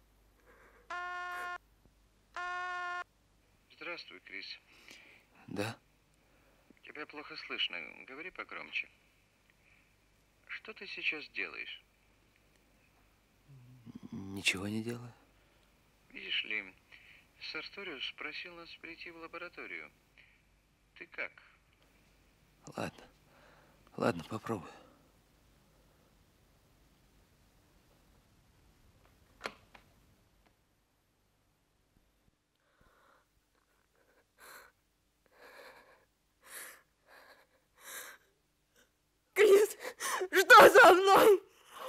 Здравствуй, Крис. Да? Тебя плохо слышно. Говори погромче. Что ты сейчас делаешь? Ничего не делаю. Видишь ли, Сарториус просил нас прийти в лабораторию. Ты как? Ладно. Ладно, попробую. Крис, что со мной?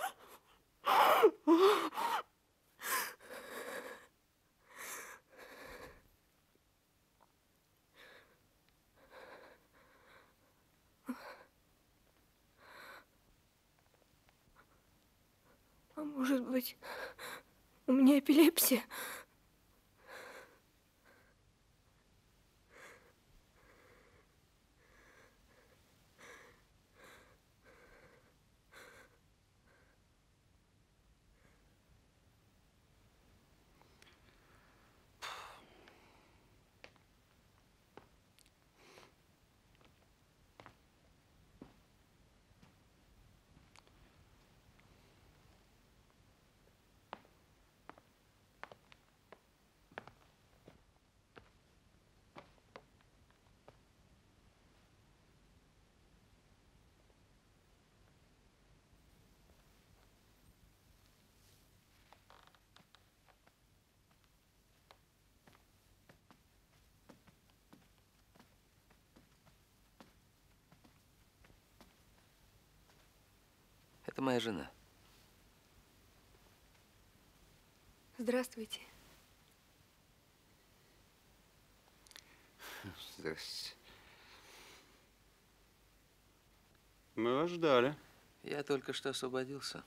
А может быть, у меня эпилепсия? Это моя жена. Здравствуйте. Здрасте. Мы вас ждали. Я только что освободился.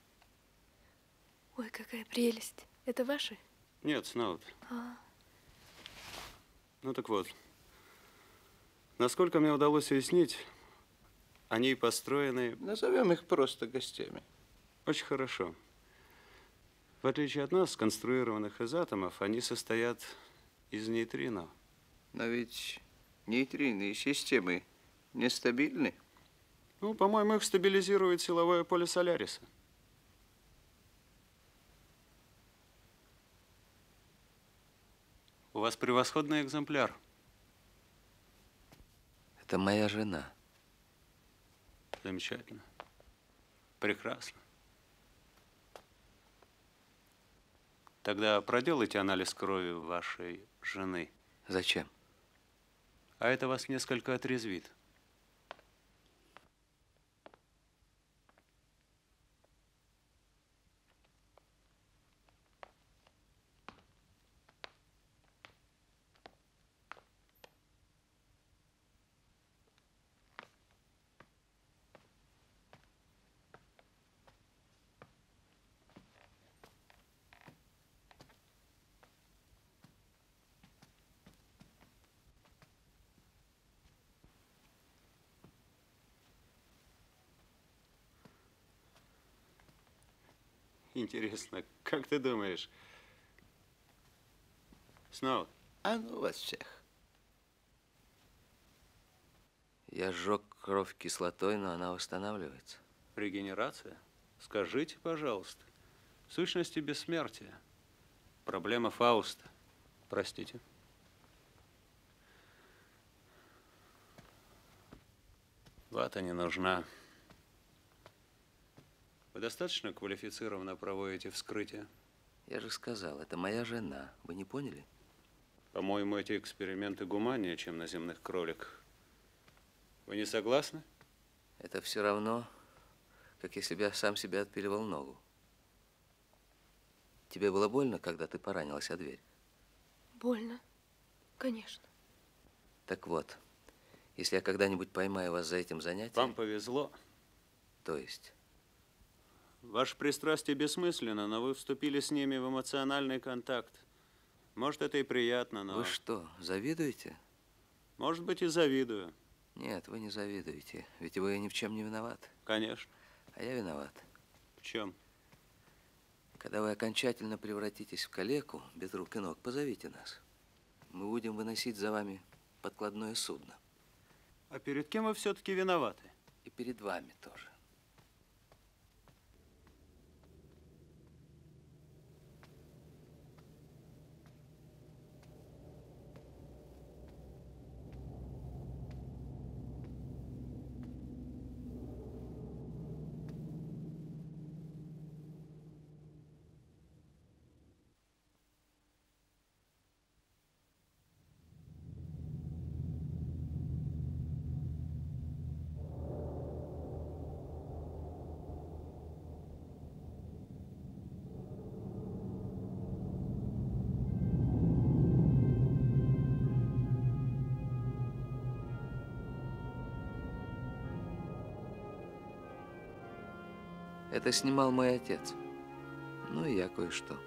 Ой, какая прелесть. Это ваши? Нет, Снаут. А, Ну так вот. Насколько мне удалось уяснить, они построены... Назовем их просто гостями. Очень хорошо. В отличие от нас, сконструированных из атомов, они состоят из нейтрино. Но ведь нейтринные системы нестабильны. Ну, по-моему, их стабилизирует силовое поле Соляриса. У вас превосходный экземпляр. Это моя жена. Замечательно. Прекрасно. Тогда проделайте анализ крови вашей жены. Зачем? А это вас несколько отрезвит. Интересно, как ты думаешь, Сноут? А ну вас всех. Я сжег кровь кислотой, но она восстанавливается. Регенерация? Скажите, пожалуйста. В сущности, бессмертие. Проблема Фауста. Простите. Вата не нужна. Вы достаточно квалифицированно проводите вскрытие? Я же сказал, это моя жена. Вы не поняли? По-моему, эти эксперименты гуманнее, чем на земных кроликах. Вы не согласны? Это все равно, как если бы я сам себе отпиливал ногу. Тебе было больно, когда ты поранилась о дверь? больно. Конечно. Так вот, если я когда-нибудь поймаю вас за этим занятием... Вам повезло. То есть? Ваше пристрастие бессмысленно, но вы вступили с ними в эмоциональный контакт. Может, это и приятно, но... Вы что, завидуете? Может быть, и завидую. Нет, вы не завидуете, ведь вы ни в чем не виноваты. Конечно. А я виноват. В чем? Когда вы окончательно превратитесь в калеку, без рук и ног, позовите нас. Мы будем выносить за вами подкладное судно. А перед кем вы все-таки виноваты? И перед вами тоже. Это снимал мой отец. Ну и я кое-что.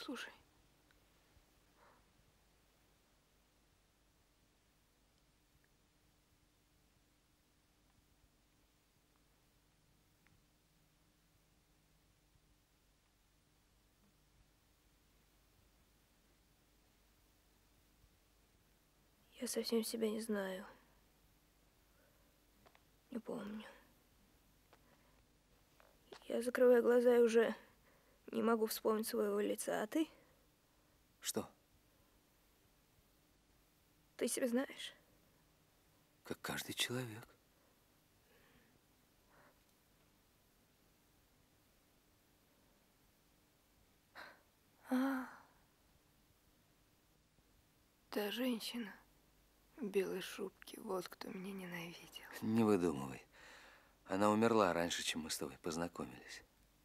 Послушай. Я совсем себя не знаю. Не помню. Я закрываю глаза и уже не могу вспомнить своего лица. А ты? Что? Ты себя знаешь? Как каждый человек. А, та женщина в белой шубке, вот кто меня ненавидел. Не выдумывай. Она умерла раньше, чем мы с тобой познакомились.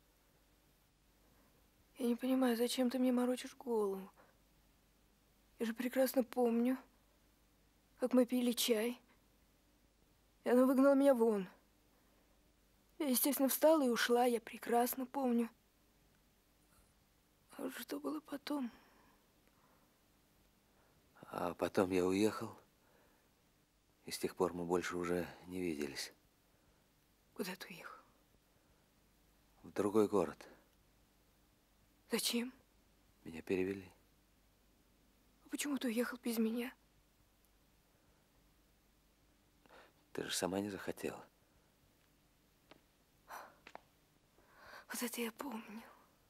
Я не понимаю, зачем ты мне морочишь голову? Я же прекрасно помню, как мы пили чай, и она выгнала меня вон. Я, естественно, встала и ушла, я прекрасно помню. А что было потом? А потом я уехал, и с тех пор мы больше уже не виделись. Куда ты уехал? В другой город. Зачем? Меня перевели. А почему ты уехал без меня? Ты же сама не захотела. Вот это я помню.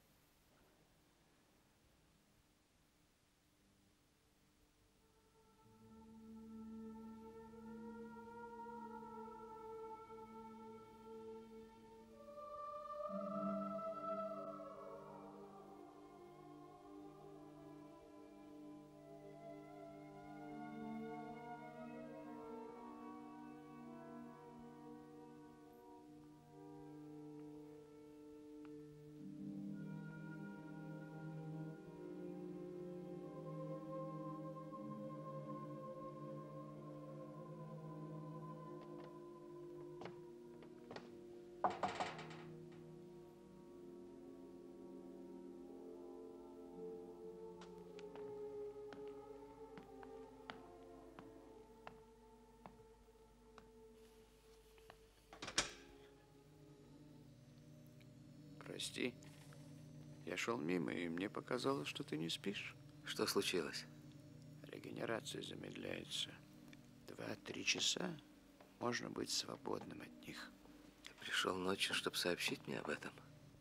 Прости, я шел мимо, и мне показалось, что ты не спишь. Что случилось? Регенерация замедляется. Два-три часа можно быть свободным от них. Ты пришел ночью, чтобы сообщить мне об этом?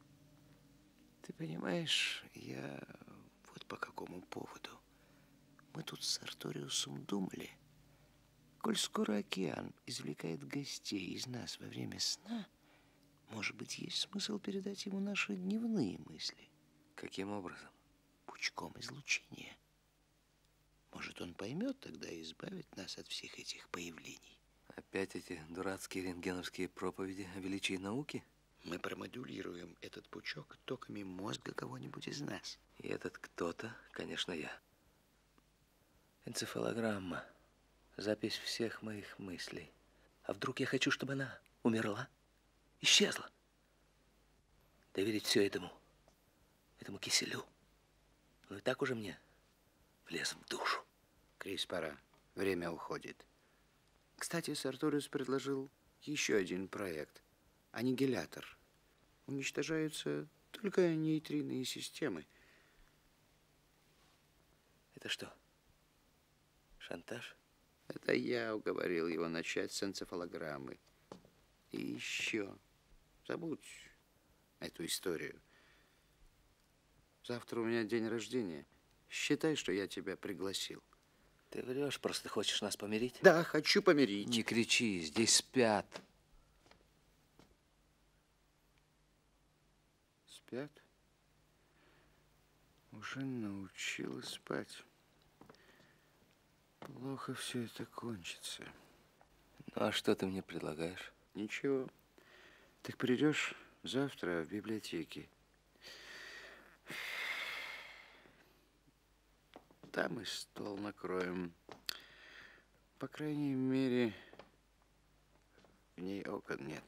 Ты понимаешь, я вот по какому поводу. Мы тут с Арториусом думали, коль скоро океан извлекает гостей из нас во время сна, может быть, есть смысл передать ему наши дневные мысли. Каким образом? Пучком излучения. Может, он поймет тогда и избавит нас от всех этих появлений. Опять эти дурацкие рентгеновские проповеди о величии науки? Мы промодулируем этот пучок токами мозга кого-нибудь из нас. И этот кто-то, конечно, я. Энцефалограмма. Запись всех моих мыслей. А вдруг я хочу, чтобы она умерла? Исчезла. Доверить все этому, этому киселю. Ну и так уже мне влез в душу. Крис, пора. Время уходит. Кстати, Сарториус предложил еще один проект. Аннигилятор. Уничтожаются только нейтринные системы. Это что, шантаж? Это я уговорил его начать с энцефалограммы. И еще... Забудь эту историю. Завтра у меня день рождения. Считай, что я тебя пригласил. Ты врешь, просто хочешь нас помирить? Да, хочу помирить. Не кричи, здесь спят. Спят? Уже научилась спать. Плохо все это кончится. Ну, а что ты мне предлагаешь? Ничего. Так придешь завтра в библиотеке. Там и стол накроем. По крайней мере, в ней окон нет.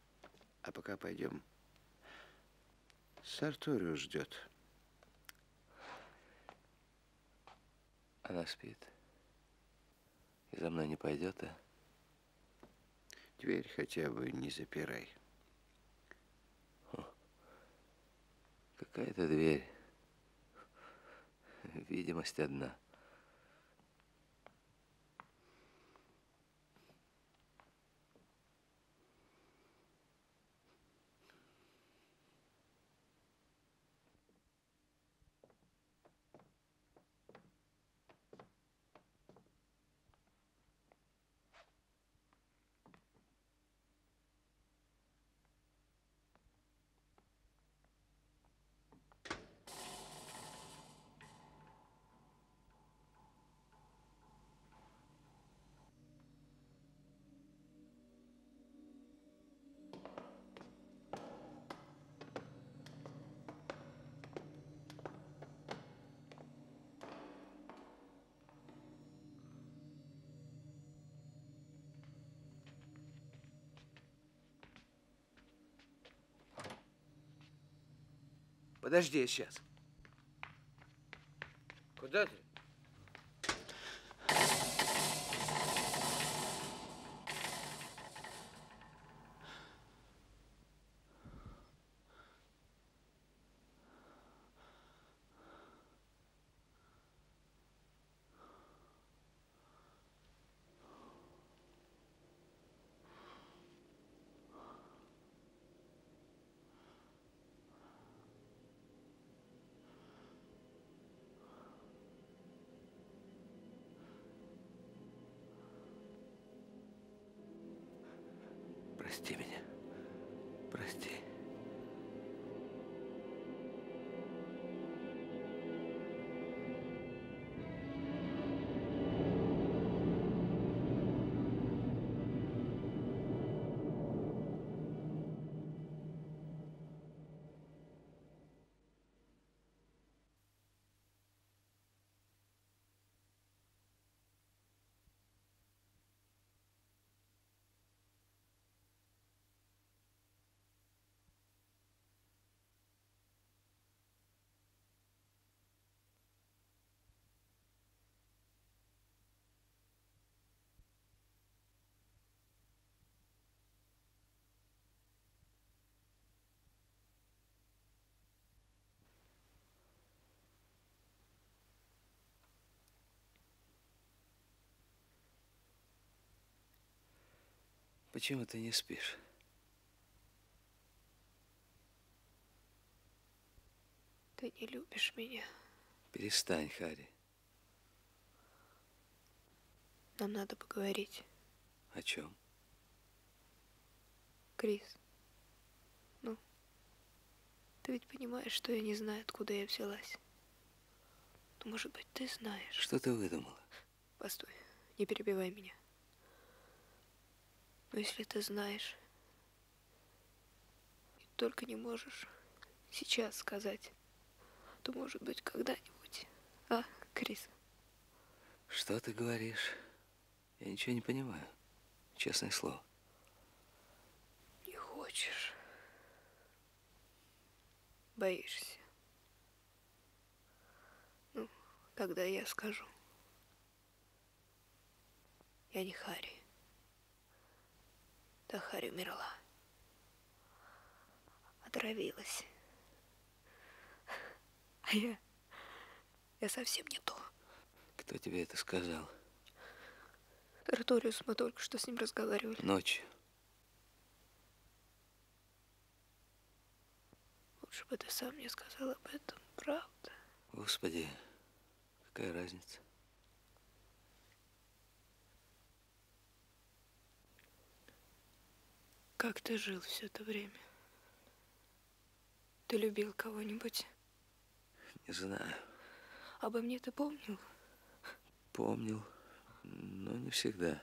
А пока пойдем. Сарториус ждет. Она спит. И за мной не пойдет, а? Дверь хотя бы не запирай. Какая-то дверь. Видимость одна. Подожди, я сейчас. Куда ты? Прости меня. Прости. Почему ты не спишь? Ты не любишь меня. Перестань, Харри. Нам надо поговорить. О чем? Крис, ну, ты ведь понимаешь, что я не знаю, откуда я взялась. Ну, может быть, ты знаешь. Что ты выдумала? Постой, не перебивай меня. Но если ты знаешь, и только не можешь сейчас сказать, то, может быть, когда-нибудь. А, Крис? Что ты говоришь? Я ничего не понимаю. Честное слово. Не хочешь. Боишься. Ну, тогда я скажу. Я не Харри. Да, Харри умерла. Отравилась. А я... Я совсем не то. Кто тебе это сказал? Арториус, мы только что с ним разговаривали. Ночью. Лучше бы ты сам мне сказал об этом, правда? Господи, какая разница? Как ты жил все это время? Ты любил кого-нибудь? Не знаю. Обо мне ты помнил? Помнил, но не всегда.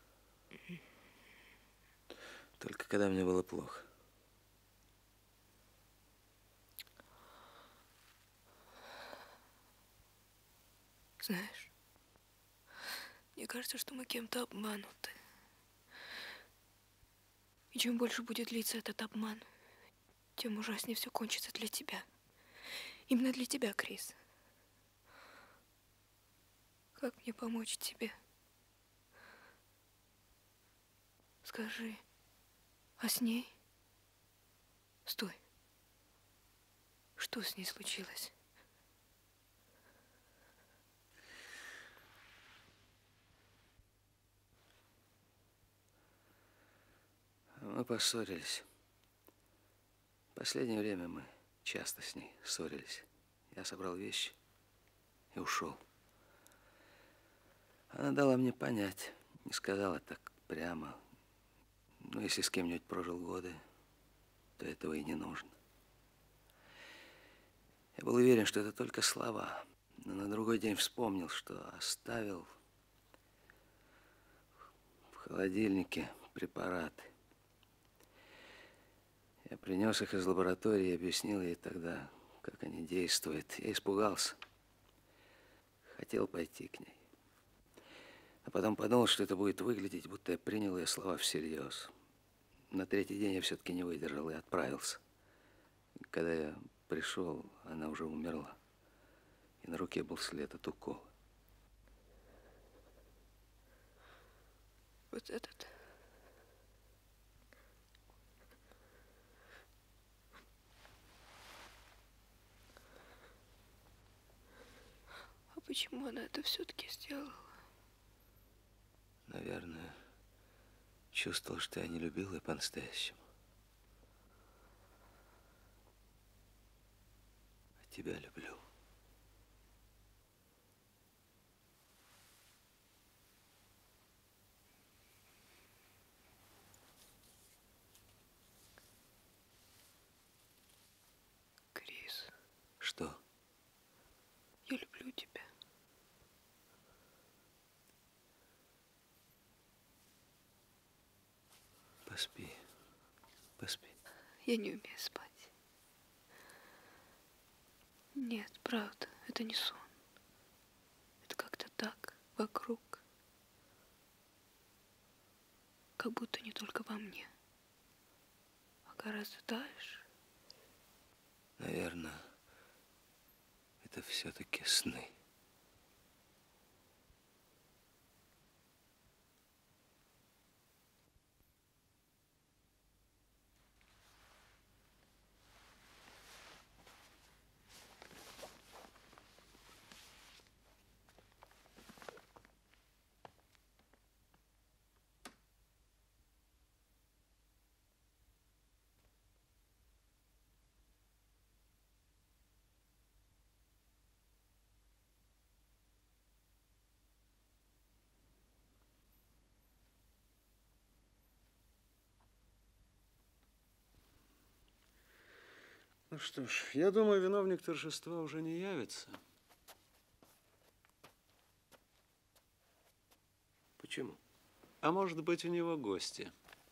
Только когда мне было плохо. Знаешь, мне кажется, что мы кем-то обмануты. И чем больше будет длиться этот обман, тем ужаснее все кончится для тебя. Именно для тебя, Крис. Как мне помочь тебе? Скажи, а с ней? Стой. Что с ней случилось? Мы поссорились. В последнее время мы часто с ней ссорились. Я собрал вещи и ушел. Она дала мне понять, не сказала так прямо. Но если с кем-нибудь прожил годы, то этого и не нужно. Я был уверен, что это только слова. Но на другой день вспомнил, что оставил в холодильнике препараты. Я принес их из лаборатории и объяснил ей тогда, как они действуют. Я испугался. Хотел пойти к ней. А потом подумал, что это будет выглядеть, будто я принял ее слова всерьез. На третий день я все-таки не выдержал и отправился. Когда я пришел, она уже умерла. И на руке был след от укола. Вот этот. А почему она это все-таки сделала? Наверное, чувствовал, что я не любил ее по-настоящему. А тебя люблю. Крис. Что? Я люблю тебя. Поспи. Поспи. Я не умею спать. Нет, правда, это не сон. Это как-то так, вокруг. Как будто не только во мне, а гораздо дальше. Наверное, это все-таки сны. Ну что ж, я думаю, виновник торжества уже не явится. Почему? А может быть, у него гости.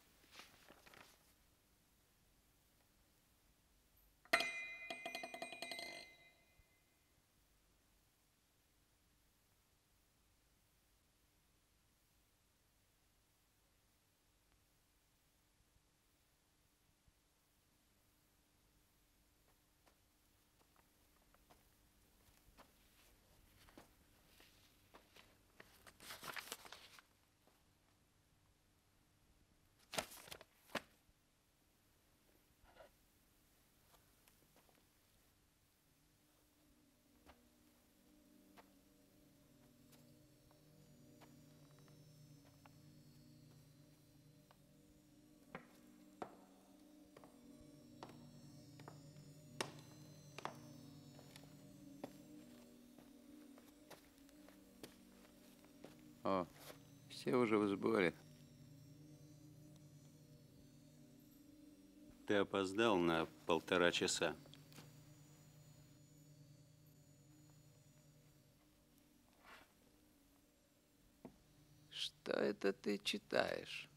О, все уже в сборе. Ты опоздал на полтора часа. Что это ты читаешь?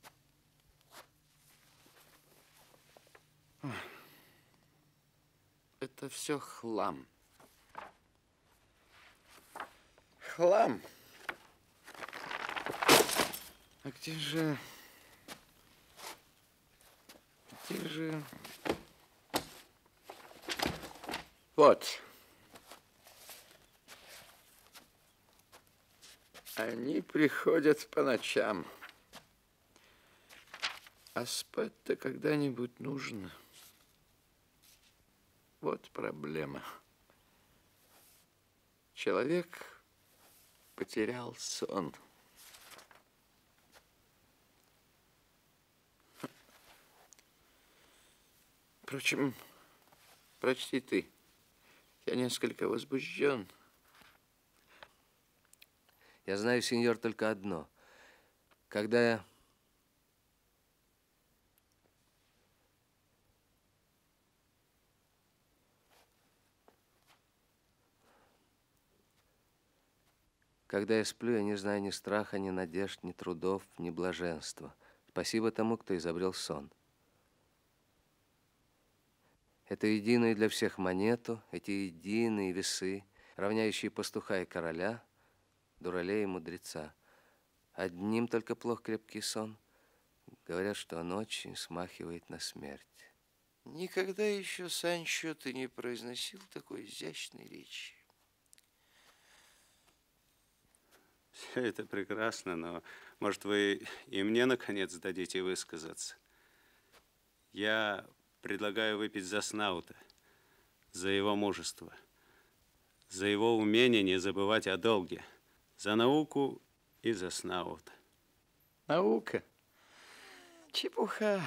Это все хлам. Хлам. А где же... Где же... Вот. Они приходят по ночам. А спать-то когда-нибудь нужно. Вот проблема. Человек потерял сон. Впрочем, прочти ты. Я несколько возбужден. Я знаю, сеньор, только одно. Когда я... Когда я сплю, я не знаю ни страха, ни надежд, ни трудов, ни блаженства. Спасибо тому, кто изобрел сон. Это единую для всех монету, эти единые весы, равняющие пастуха и короля, дуралея и мудреца. Одним только плох крепкий сон. Говорят, что он очень смахивает на смерть. Никогда еще, Санчо, ты не произносил такой изящной речи. Все это прекрасно, но, может, вы и мне, наконец, дадите высказаться? Я предлагаю выпить за Снаута, за его мужество, за его умение не забывать о долге, за науку и за Снаута. Наука? Чепуха.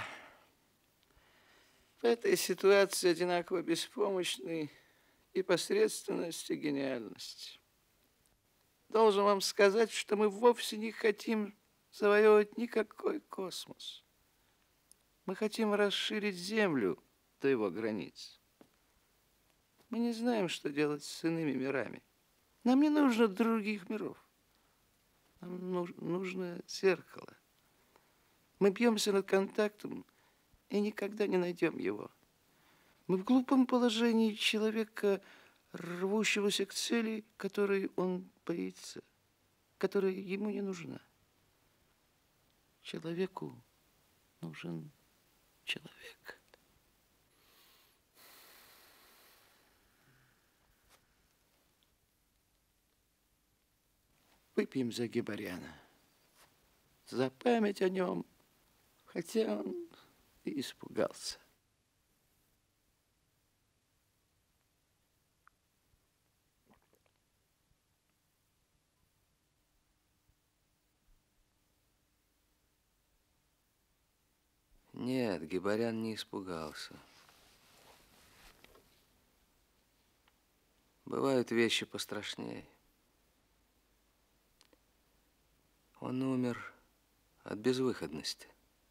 В этой ситуации одинаково беспомощны и посредственность, и гениальность. Должен вам сказать, что мы вовсе не хотим завоевывать никакой космос. Мы хотим расширить Землю до его границ. Мы не знаем, что делать с иными мирами. Нам не нужно других миров. Нам нужно зеркало. Мы бьемся над контактом и никогда не найдем его. Мы в глупом положении человека, рвущегося к цели, которой он боится, которая ему не нужна. Человеку нужен человек. Выпьем за Гибаряна, за память о нем, хотя он и испугался. Нет, Гибарян не испугался. Бывают вещи пострашнее. Он умер от безвыходности.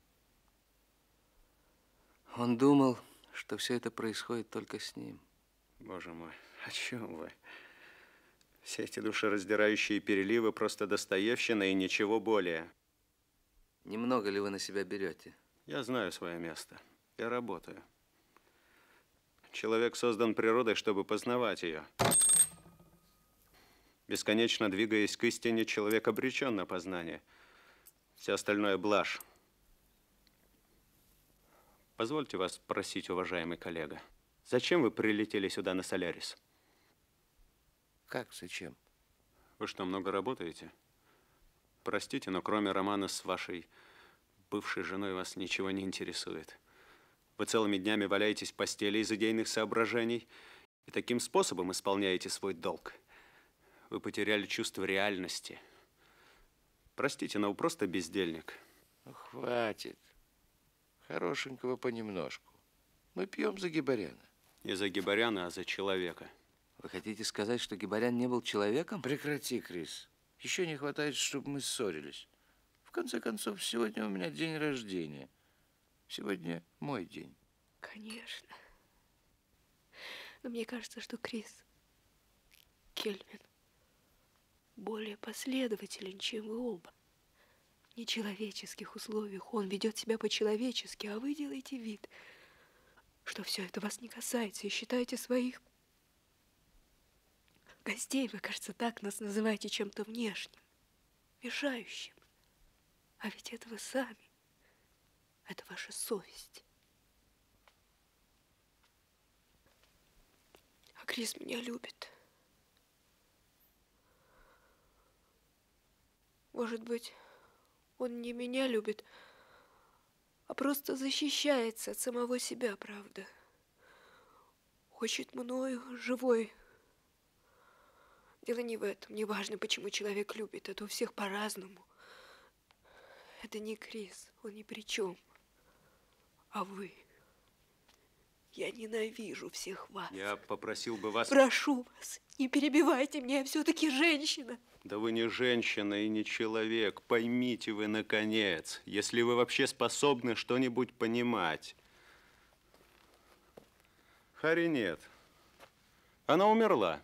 Он думал, что все это происходит только с ним. Боже мой, о чем вы? Все эти душераздирающие переливы просто достоевщина и ничего более. Немного ли вы на себя берете? Я знаю свое место. Я работаю. Человек создан природой, чтобы познавать ее. Бесконечно двигаясь к истине, человек обречен на познание. Все остальное блажь. Позвольте вас спросить, уважаемый коллега, зачем вы прилетели сюда на Солярис? Как зачем? Вы что, много работаете? Простите, но кроме романа с вашей бывшей женой вас ничего не интересует. Вы целыми днями валяетесь в постели из идейных соображений и таким способом исполняете свой долг. Вы потеряли чувство реальности. Простите, но вы просто бездельник. Ну, хватит. Хорошенького понемножку. Мы пьем за Гибаряна. Не за Гибаряна, а за человека. Вы хотите сказать, что Гибарян не был человеком? Прекрати, Крис. Еще не хватает, чтобы мы ссорились. В конце концов, сегодня у меня день рождения. Сегодня мой день. Конечно. Но мне кажется, что Крис Кельвин более последователен, чем вы оба. В нечеловеческих условиях он ведет себя по-человечески, а вы делаете вид, что все это вас не касается, и считаете своих гостей, вы, кажется, так нас называете, чем-то внешним, мешающим. А ведь это вы сами. Это ваша совесть. А А, Крис меня любит. Может быть, он не меня любит, а просто защищается от самого себя, правда. Хочет мною живой. Дело не в этом. Не важно, почему человек любит. Это у всех по-разному. Это не Крис. Он ни при чем. А вы. Я ненавижу всех вас. Я попросил бы вас... Прошу вас, не перебивайте меня. Я все-таки женщина. Да вы не женщина и не человек. Поймите вы, наконец, если вы вообще способны что-нибудь понимать. Хари нет. Она умерла.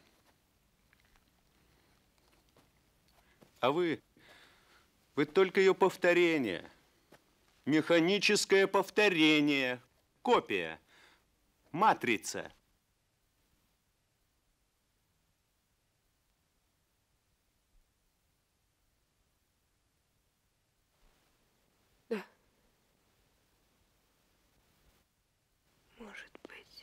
А вы, вы только ее повторение. Механическое повторение. Копия. Матрица. Да. Может быть.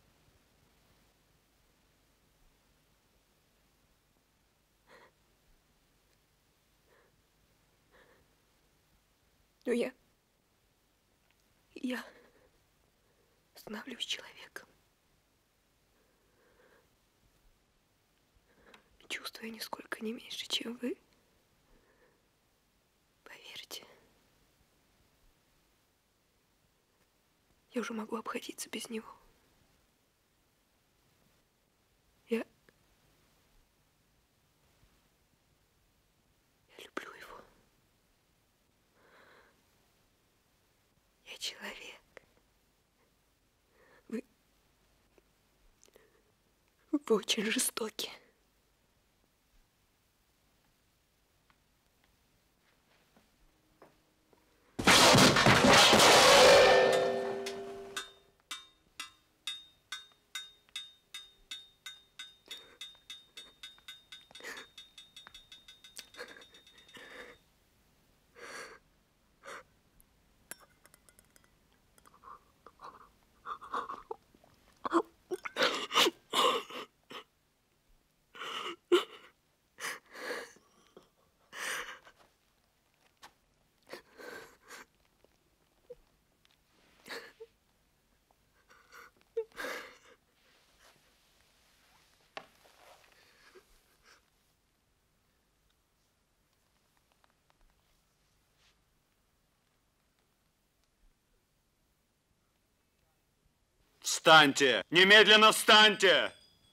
Но я... Я становлюсь человеком. Чувствую нисколько не меньше, чем вы. Поверьте. Я уже могу обходиться без него. Я... Я люблю его. Я человек. Вы... Вы очень жестоки. Встаньте! Немедленно встаньте!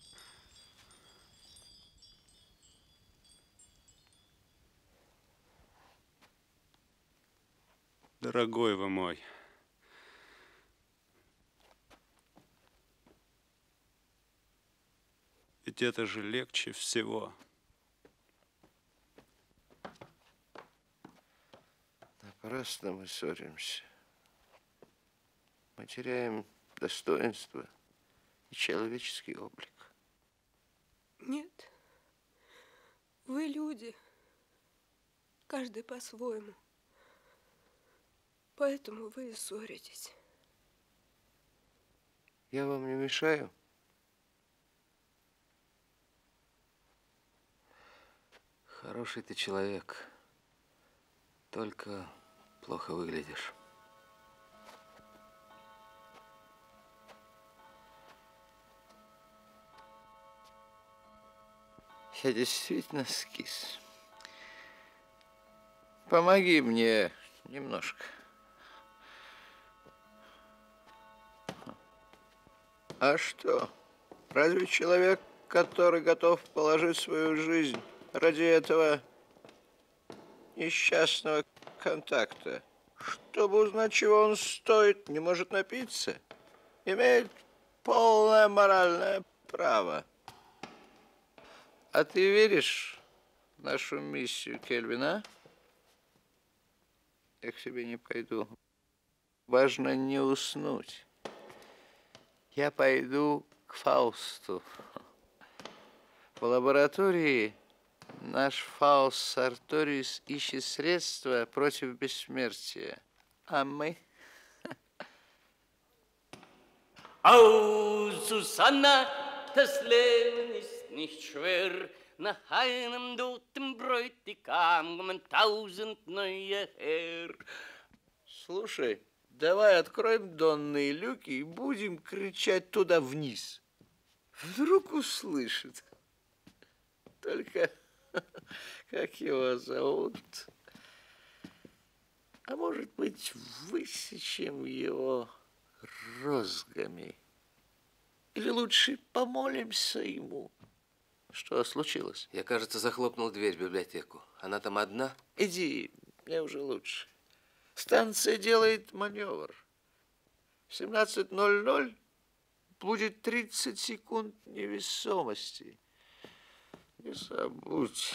Дорогой вы мой, ведь это же легче всего. Напрасно мы ссоримся. Мы теряем достоинство и человеческий облик. Нет. Вы люди. Каждый по-своему. Поэтому вы и ссоритесь. Я вам не мешаю? Хороший ты человек. Только плохо выглядишь. Я действительно скис. Помоги мне немножко. А что? Разве человек, который готов положить свою жизнь ради этого несчастного контакта, чтобы узнать, чего он стоит, не может напиться, имеет полное моральное право? А ты веришь в нашу миссию, Кельвин, а? Я к тебе не пойду. Важно не уснуть. Я пойду к Фаусту. В лаборатории наш Фауст Сарториус ищет средства против бессмертия. А мы... Au, Susanna, das Leben ist nicht schwer, nach einem toten Bräutigam kommen tausend neue Herr. Слушай, давай откроем донные люки и будем кричать туда вниз. Вдруг услышит. Только как его зовут? А может быть, высечем его розгами? Или лучше помолимся ему? Что случилось? Я, кажется, захлопнул дверь в библиотеку. Она там одна? Иди, мне уже лучше. Станция делает маневр. В семнадцать ноль ноль будет тридцать секунд невесомости. Не забудь.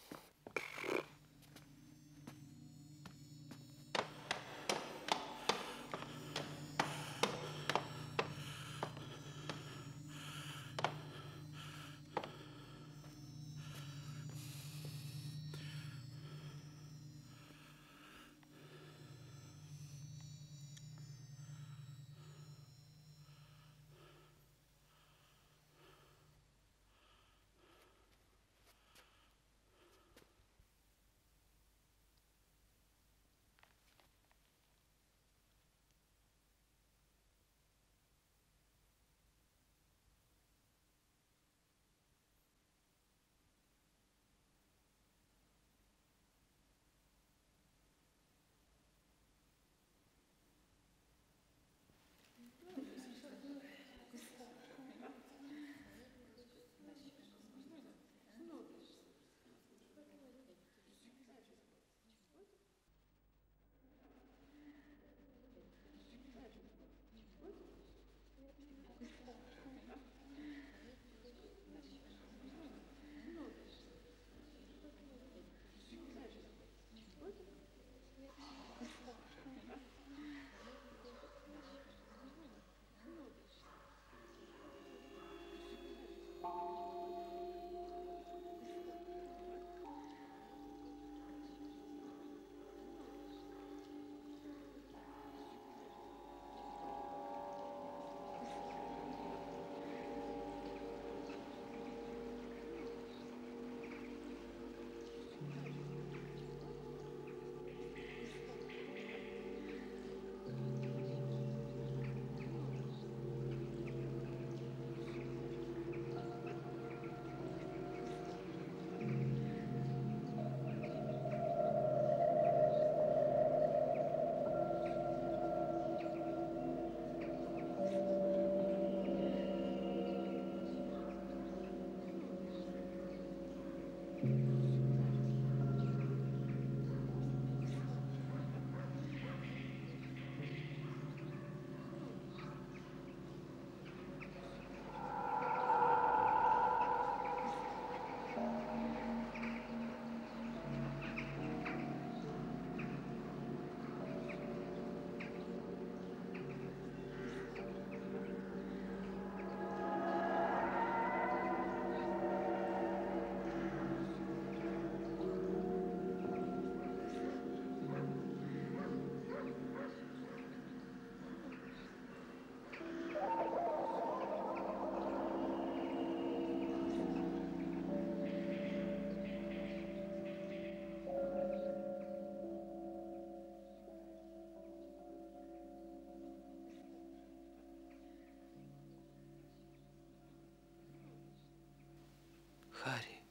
Харри.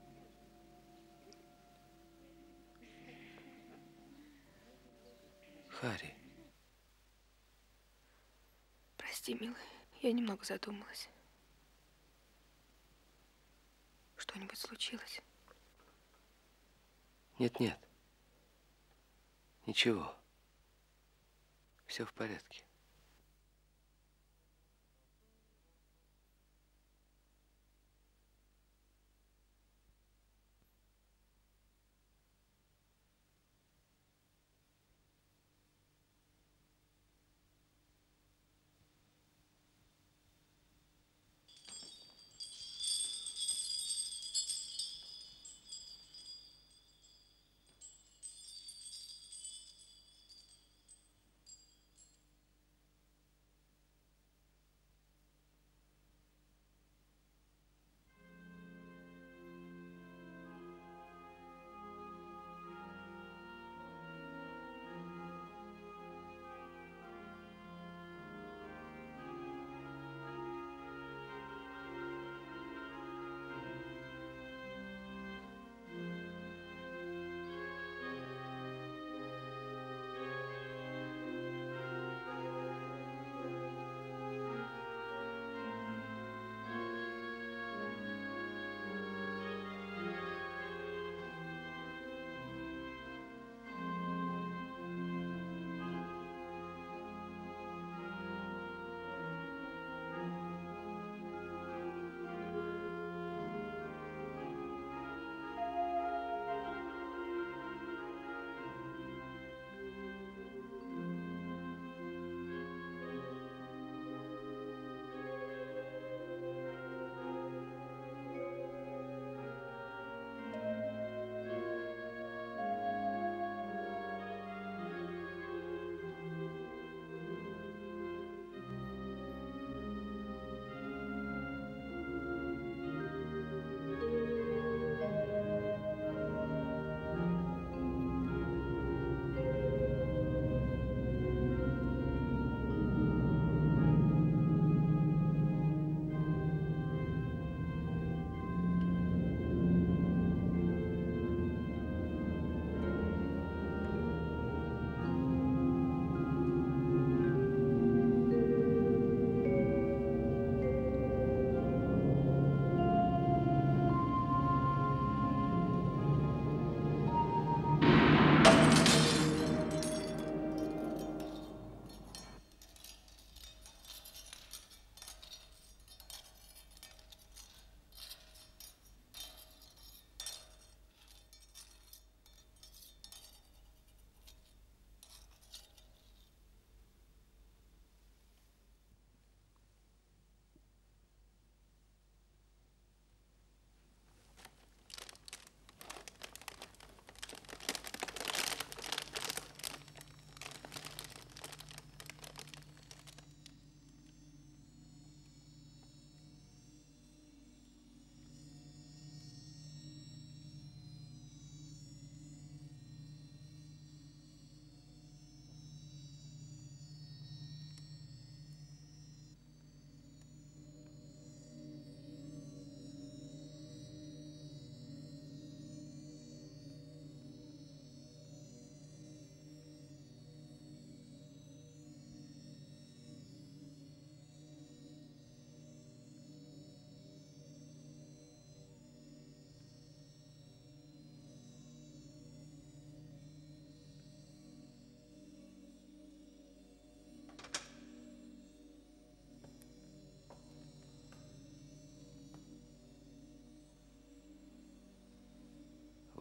Харри. Прости, милый, я немного задумалась. Что-нибудь случилось? Нет-нет. Ничего. Все в порядке.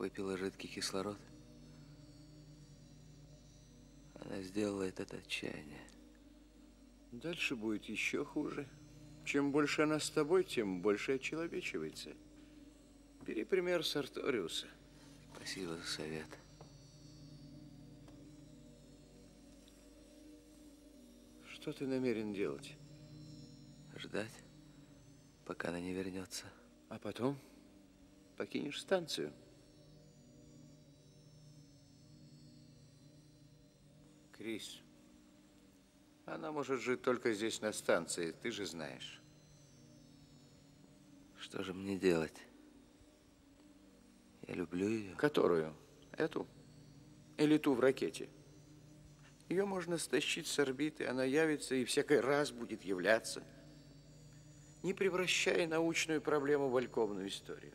выпила жидкий кислород. Она сделала это от отчаяния. Дальше будет еще хуже. Чем больше она с тобой, тем больше очеловечивается. Бери пример с Арториуса. Спасибо за совет. Что ты намерен делать? Ждать, пока она не вернется. А потом покинешь станцию. Крис, она может жить только здесь, на станции, ты же знаешь. Что же мне делать? Я люблю ее. Которую? Эту? Или ту в ракете? Ее можно стащить с орбиты, она явится и всякий раз будет являться, не превращая научную проблему в вальковную историю.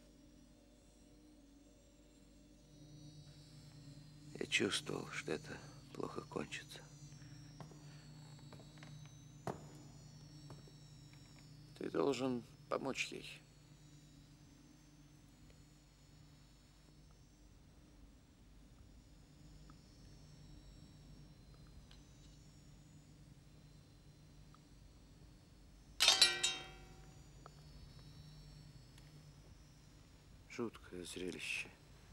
Я чувствовал, что это плохо кончится. Ты должен помочь ей. Жуткое зрелище.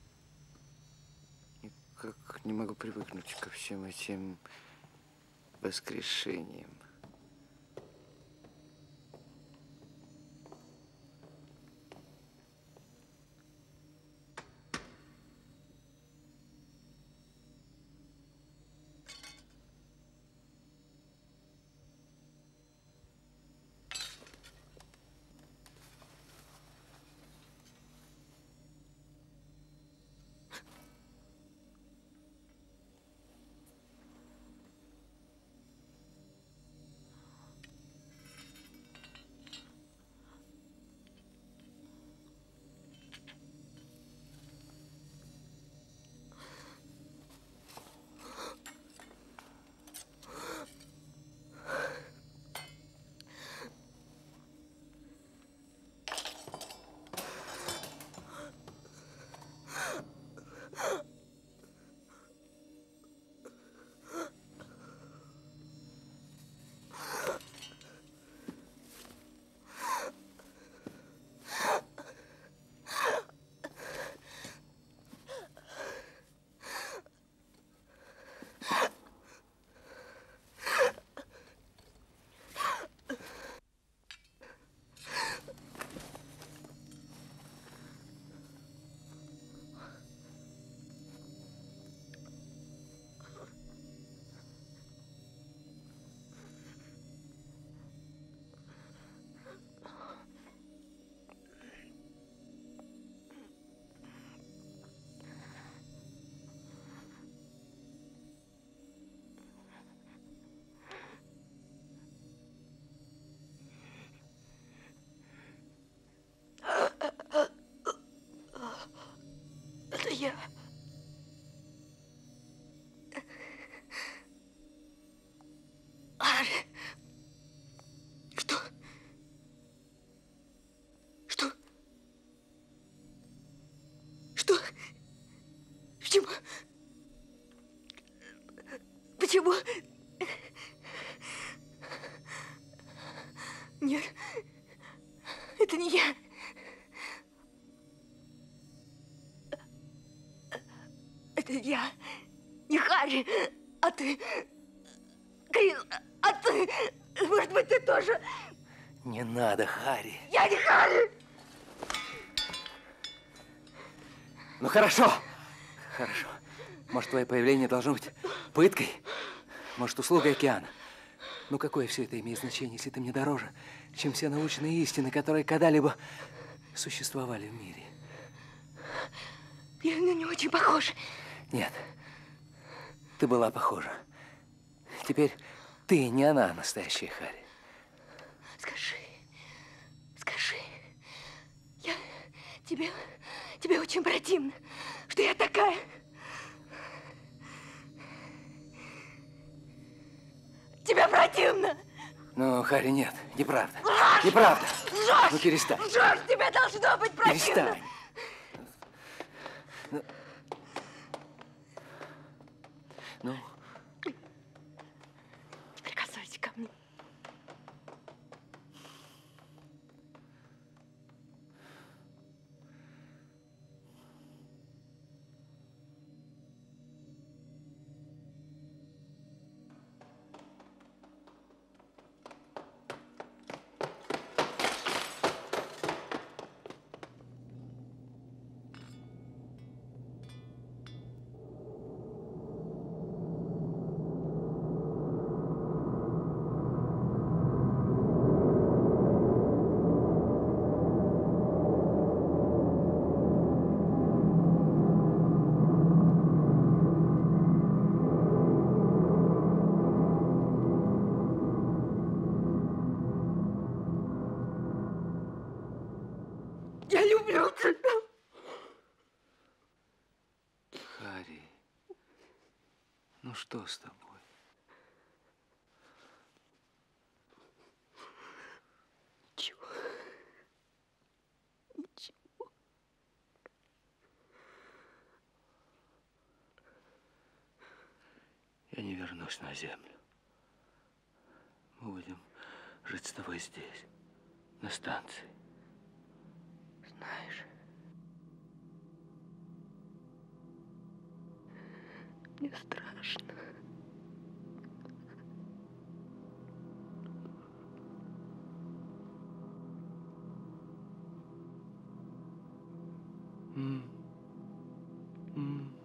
Никак не могу привыкнуть ко всем этим воскрешениям. Я. Ари. Что? Что? Что? Почему? Почему? Нет. Это не я. Это я, не Харри, а ты, Крис, а ты, может быть, ты тоже. Не надо, Харри. Я не Харри. Ну, хорошо. Хорошо. Может, твое появление должно быть пыткой? Может, услугой океана? Ну, какое все это имеет значение, если ты мне дороже, чем все научные истины, которые когда-либо существовали в мире? Я на него очень похожа. Нет, ты была похожа. Теперь ты не она, настоящая Харри. Скажи, скажи, я тебе, тебе очень противно, что я такая. Тебе противно. Ну, Харри, нет, неправда. Лжешь! Неправда. Лжешь! Ну, перестань. Лжешь, тебе должно быть противно. Перестань. Ну? Не прикасайся ко мне. Я люблю тебя. Харри, ну что с тобой? Ничего. Ничего. Я не вернусь на землю. Мы будем жить с тобой здесь, на станции. Знаешь, мне страшно. М. М.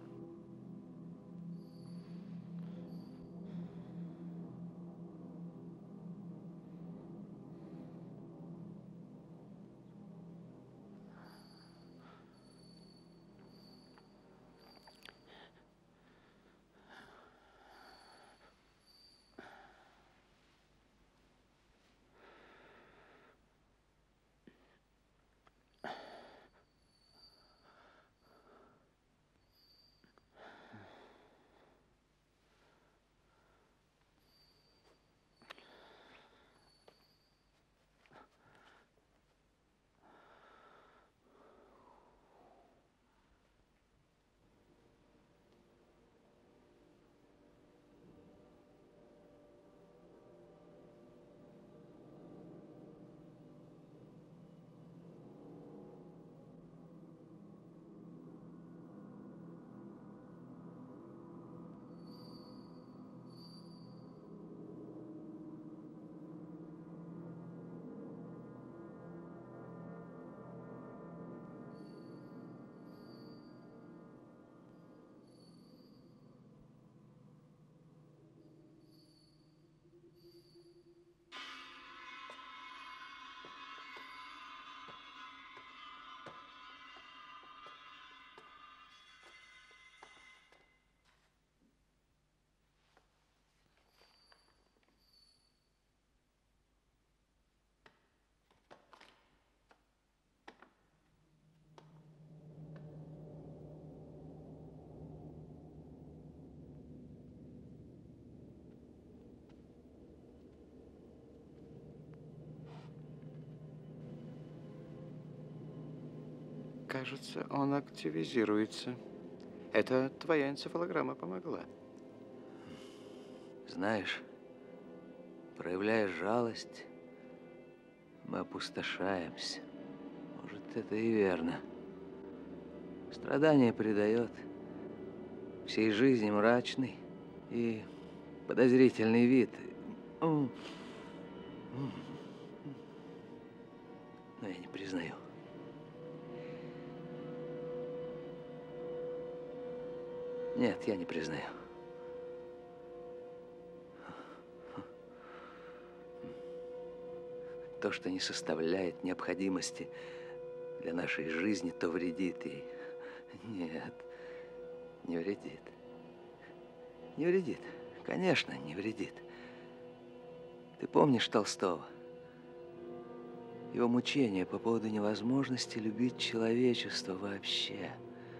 Кажется, он активизируется. Это твоя энцефалограмма помогла. Знаешь, проявляя жалость, мы опустошаемся. Может, это и верно. Страдание придает всей жизни мрачный и подозрительный вид. Но я не признаю. Нет, я не признаю. То, что не составляет необходимости для нашей жизни, то вредит ей. Нет, не вредит. Не вредит. Конечно, не вредит. Ты помнишь Толстого? Его мучения по поводу невозможности любить человечество вообще.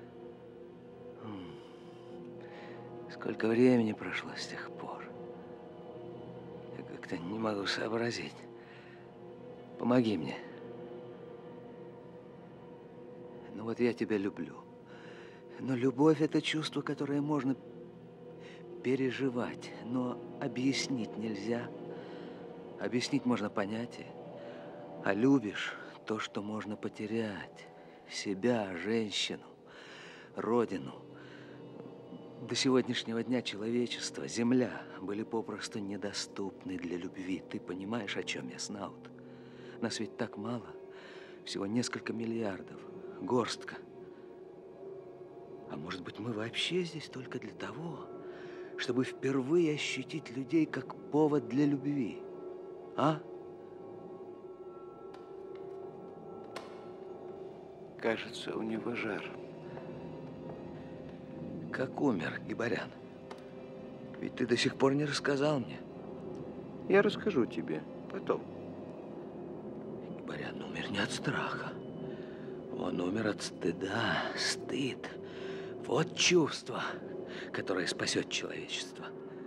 Сколько времени прошло с тех пор. Я как-то не могу сообразить. Помоги мне. Ну вот я тебя люблю. Но любовь – это чувство, которое можно переживать, но объяснить нельзя. Объяснить можно понятие, а любишь то, что можно потерять. Себя, женщину, родину. До сегодняшнего дня человечество, земля были попросту недоступны для любви. Ты понимаешь, о чем я, Снаут? Нас ведь так мало, всего несколько миллиардов, горстка. А может быть, мы вообще здесь только для того, чтобы впервые ощутить людей как повод для любви, а? Кажется, у него жар. Как умер Гибарян? Ведь ты до сих пор не рассказал мне. Я расскажу тебе потом. Гибарян умер не от страха. Он умер от стыда. Стыд. Вот чувство, которое спасет человечество.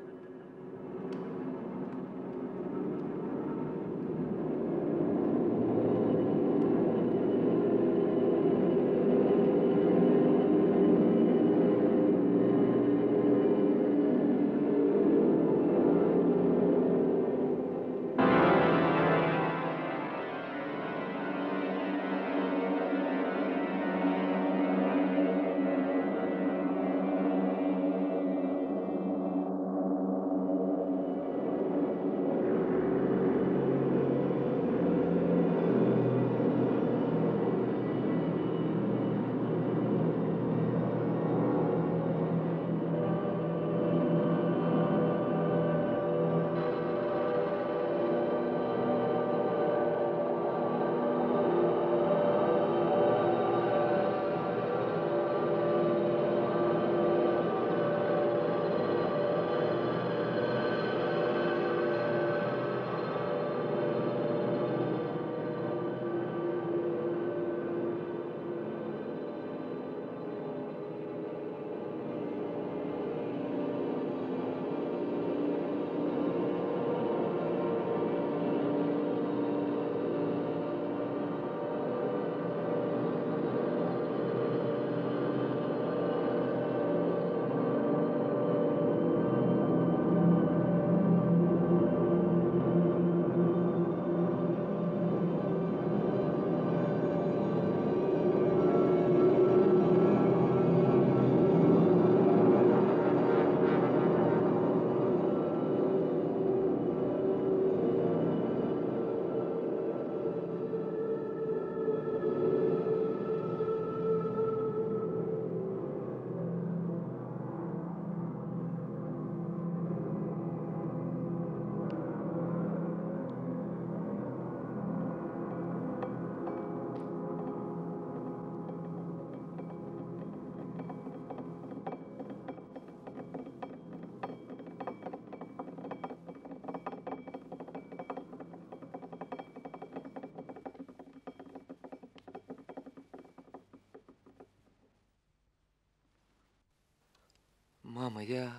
Мама, я...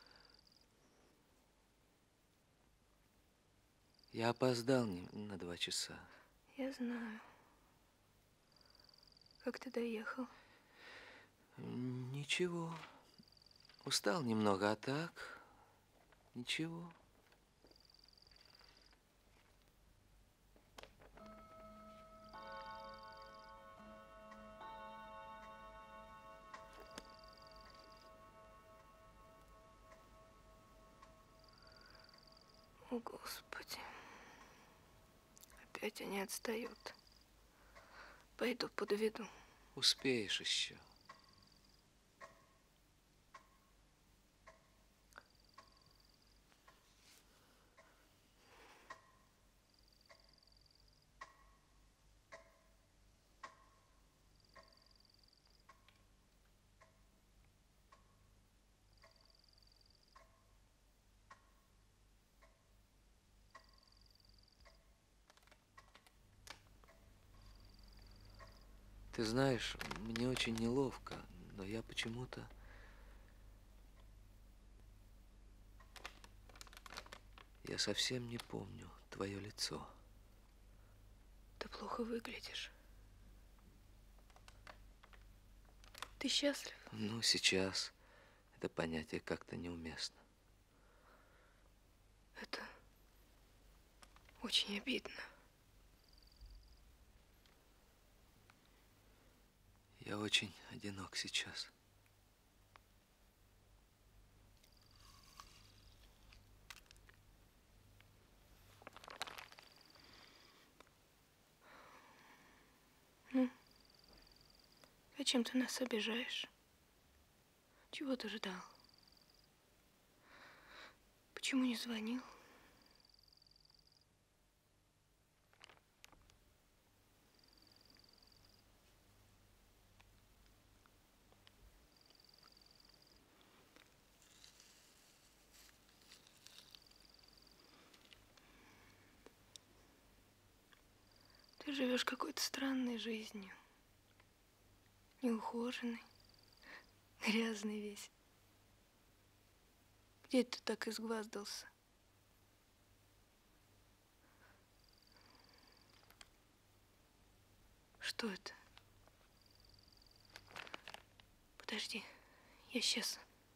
Я опоздал не- на два часа. Я знаю. Как ты доехал? Ничего. Устал немного, а так... Ничего. О, Господи. Опять они отстают. Пойду подведу. Успеешь еще. Ты знаешь, мне очень неловко, но я почему-то... Я совсем не помню твое лицо. Ты плохо выглядишь. Ты счастлив? Ну, сейчас это понятие как-то неуместно. Это очень обидно. Я очень одинок сейчас. Ну, зачем ты нас обижаешь? Чего ты ждал? Почему не звонил? Ты живешь какой-то странной жизнью. Неухоженный, грязный весь. Где ты так изгваздался? Что это? Подожди, я сейчас.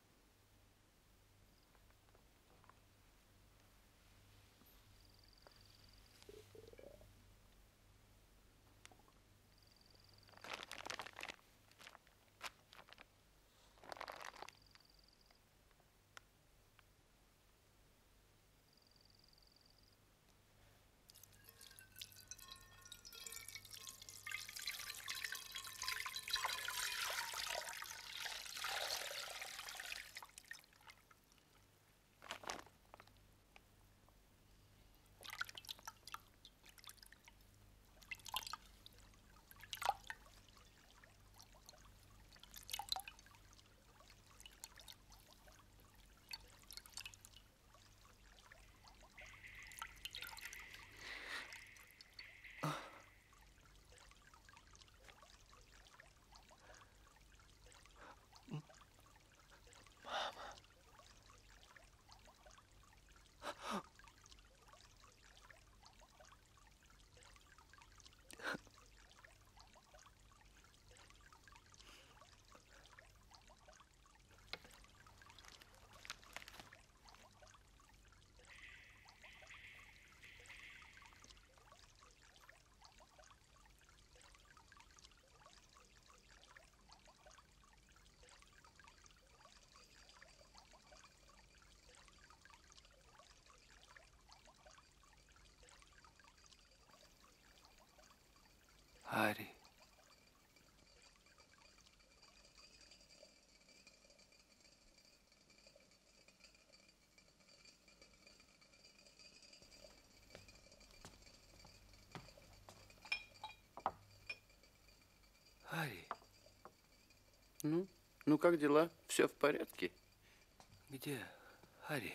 Ари. Ари. Ну, ну как дела? Все в порядке? Где Ари?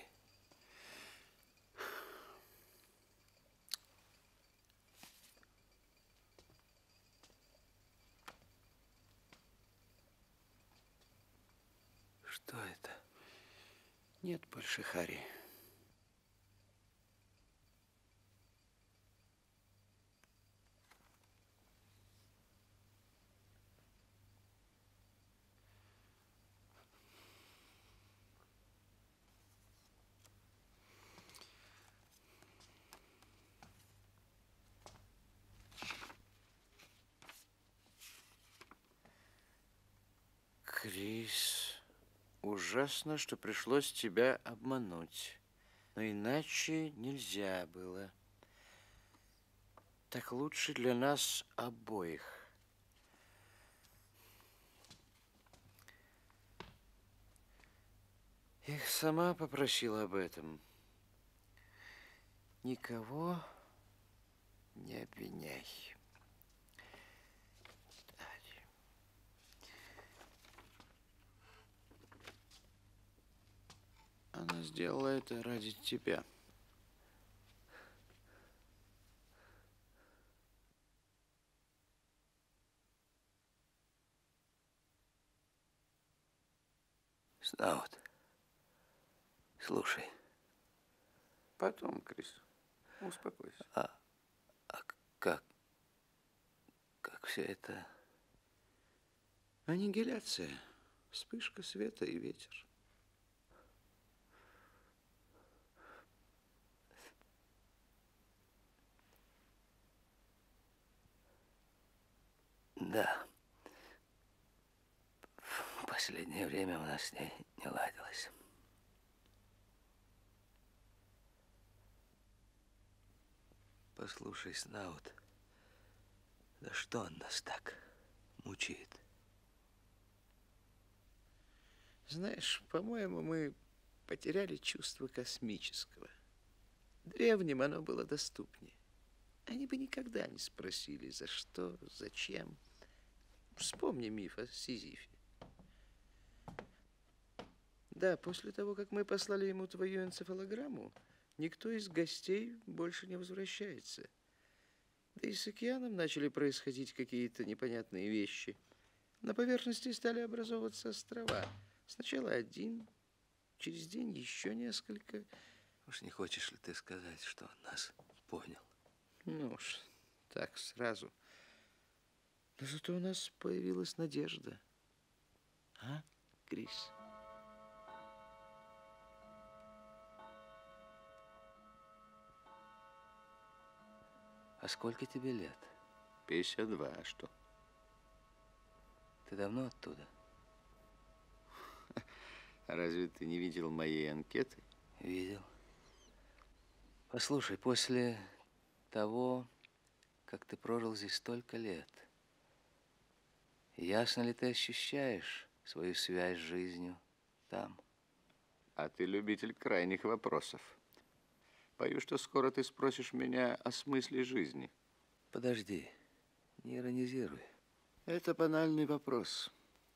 Что это? Нет больше Хари. Крис, ужасно, что пришлось тебя обмануть. Но иначе нельзя было. Так лучше для нас обоих. Их сама попросила об этом. Никого не обвиняй. Она сделала это ради тебя. Снаут, слушай. Потом, Крис, успокойся. А, а как? Как все это? Аннигиляция. Вспышка света и ветер. Да. В последнее время у нас с ней не ладилось. Послушай, Снаут, да что он нас так мучает? Знаешь, по-моему, мы потеряли чувство космического. Древним оно было доступнее. Они бы никогда не спросили, за что, зачем. Вспомни миф о Сизифе. Да, после того, как мы послали ему твою энцефалограмму, никто из гостей больше не возвращается. Да и с океаном начали происходить какие-то непонятные вещи. На поверхности стали образовываться острова. Сначала один, через день еще несколько. Уж не хочешь ли ты сказать, что он нас понял? Ну уж, так сразу. Но зато у нас появилась надежда. А, Крис? А сколько тебе лет? пятьдесят два, а что? Ты давно оттуда? Разве ты не видел моей анкеты? Видел. Послушай, после того, как ты прожил здесь столько лет, ясно ли ты ощущаешь свою связь с жизнью там? А ты любитель крайних вопросов. Боюсь, что скоро ты спросишь меня о смысле жизни. Подожди, не иронизируй. Это банальный вопрос.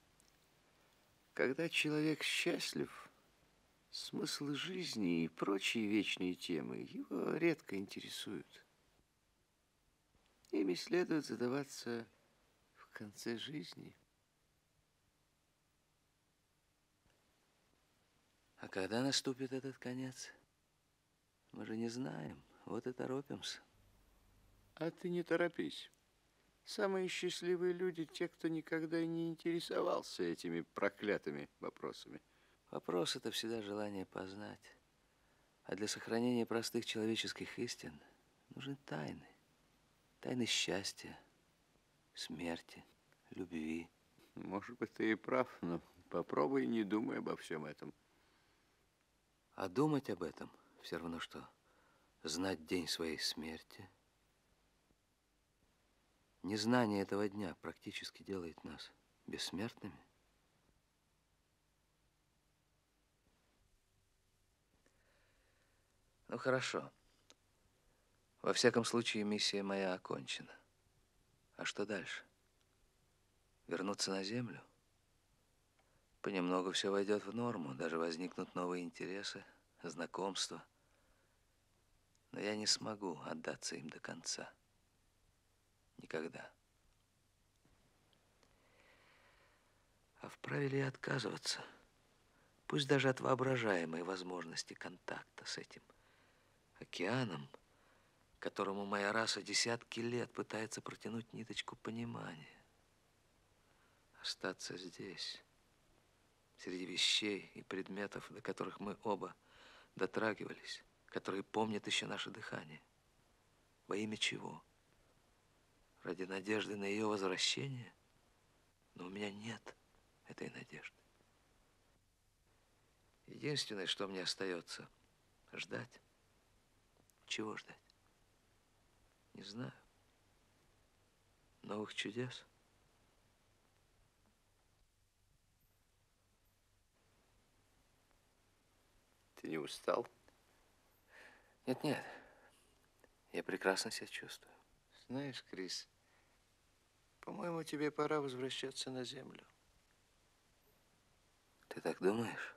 Когда человек счастлив, смысл жизни и прочие вечные темы его редко интересуют. Ими следует задаваться в конце жизни. А когда наступит этот конец? Мы же не знаем, вот и торопимся. А ты не торопись. Самые счастливые люди те, кто никогда и не интересовался этими проклятыми вопросами. Вопрос – это всегда желание познать. А для сохранения простых человеческих истин нужны тайны. Тайны счастья, смерти, любви. Может быть, ты и прав, но попробуй не думай обо всем этом. А думать об этом все равно, что знать день своей смерти. Незнание этого дня практически делает нас бессмертными. Ну, хорошо. Во всяком случае, миссия моя окончена. А что дальше? Вернуться на Землю? Понемногу все войдет в норму, даже возникнут новые интересы, знакомства. Но я не смогу отдаться им до конца. Никогда. А вправе ли отказываться? Пусть даже от воображаемой возможности контакта с этим океаном, которому моя раса десятки лет пытается протянуть ниточку понимания. Остаться здесь, среди вещей и предметов, до которых мы оба дотрагивались, которые помнят еще наше дыхание. Во имя чего? Ради надежды на ее возвращение? Но у меня нет этой надежды. Единственное, что мне остается, ждать. Чего ждать? Не знаю. Новых чудес? Ты не устал? Нет-нет. Я прекрасно себя чувствую. Знаешь, Крис, по-моему, тебе пора возвращаться на Землю. Ты так думаешь?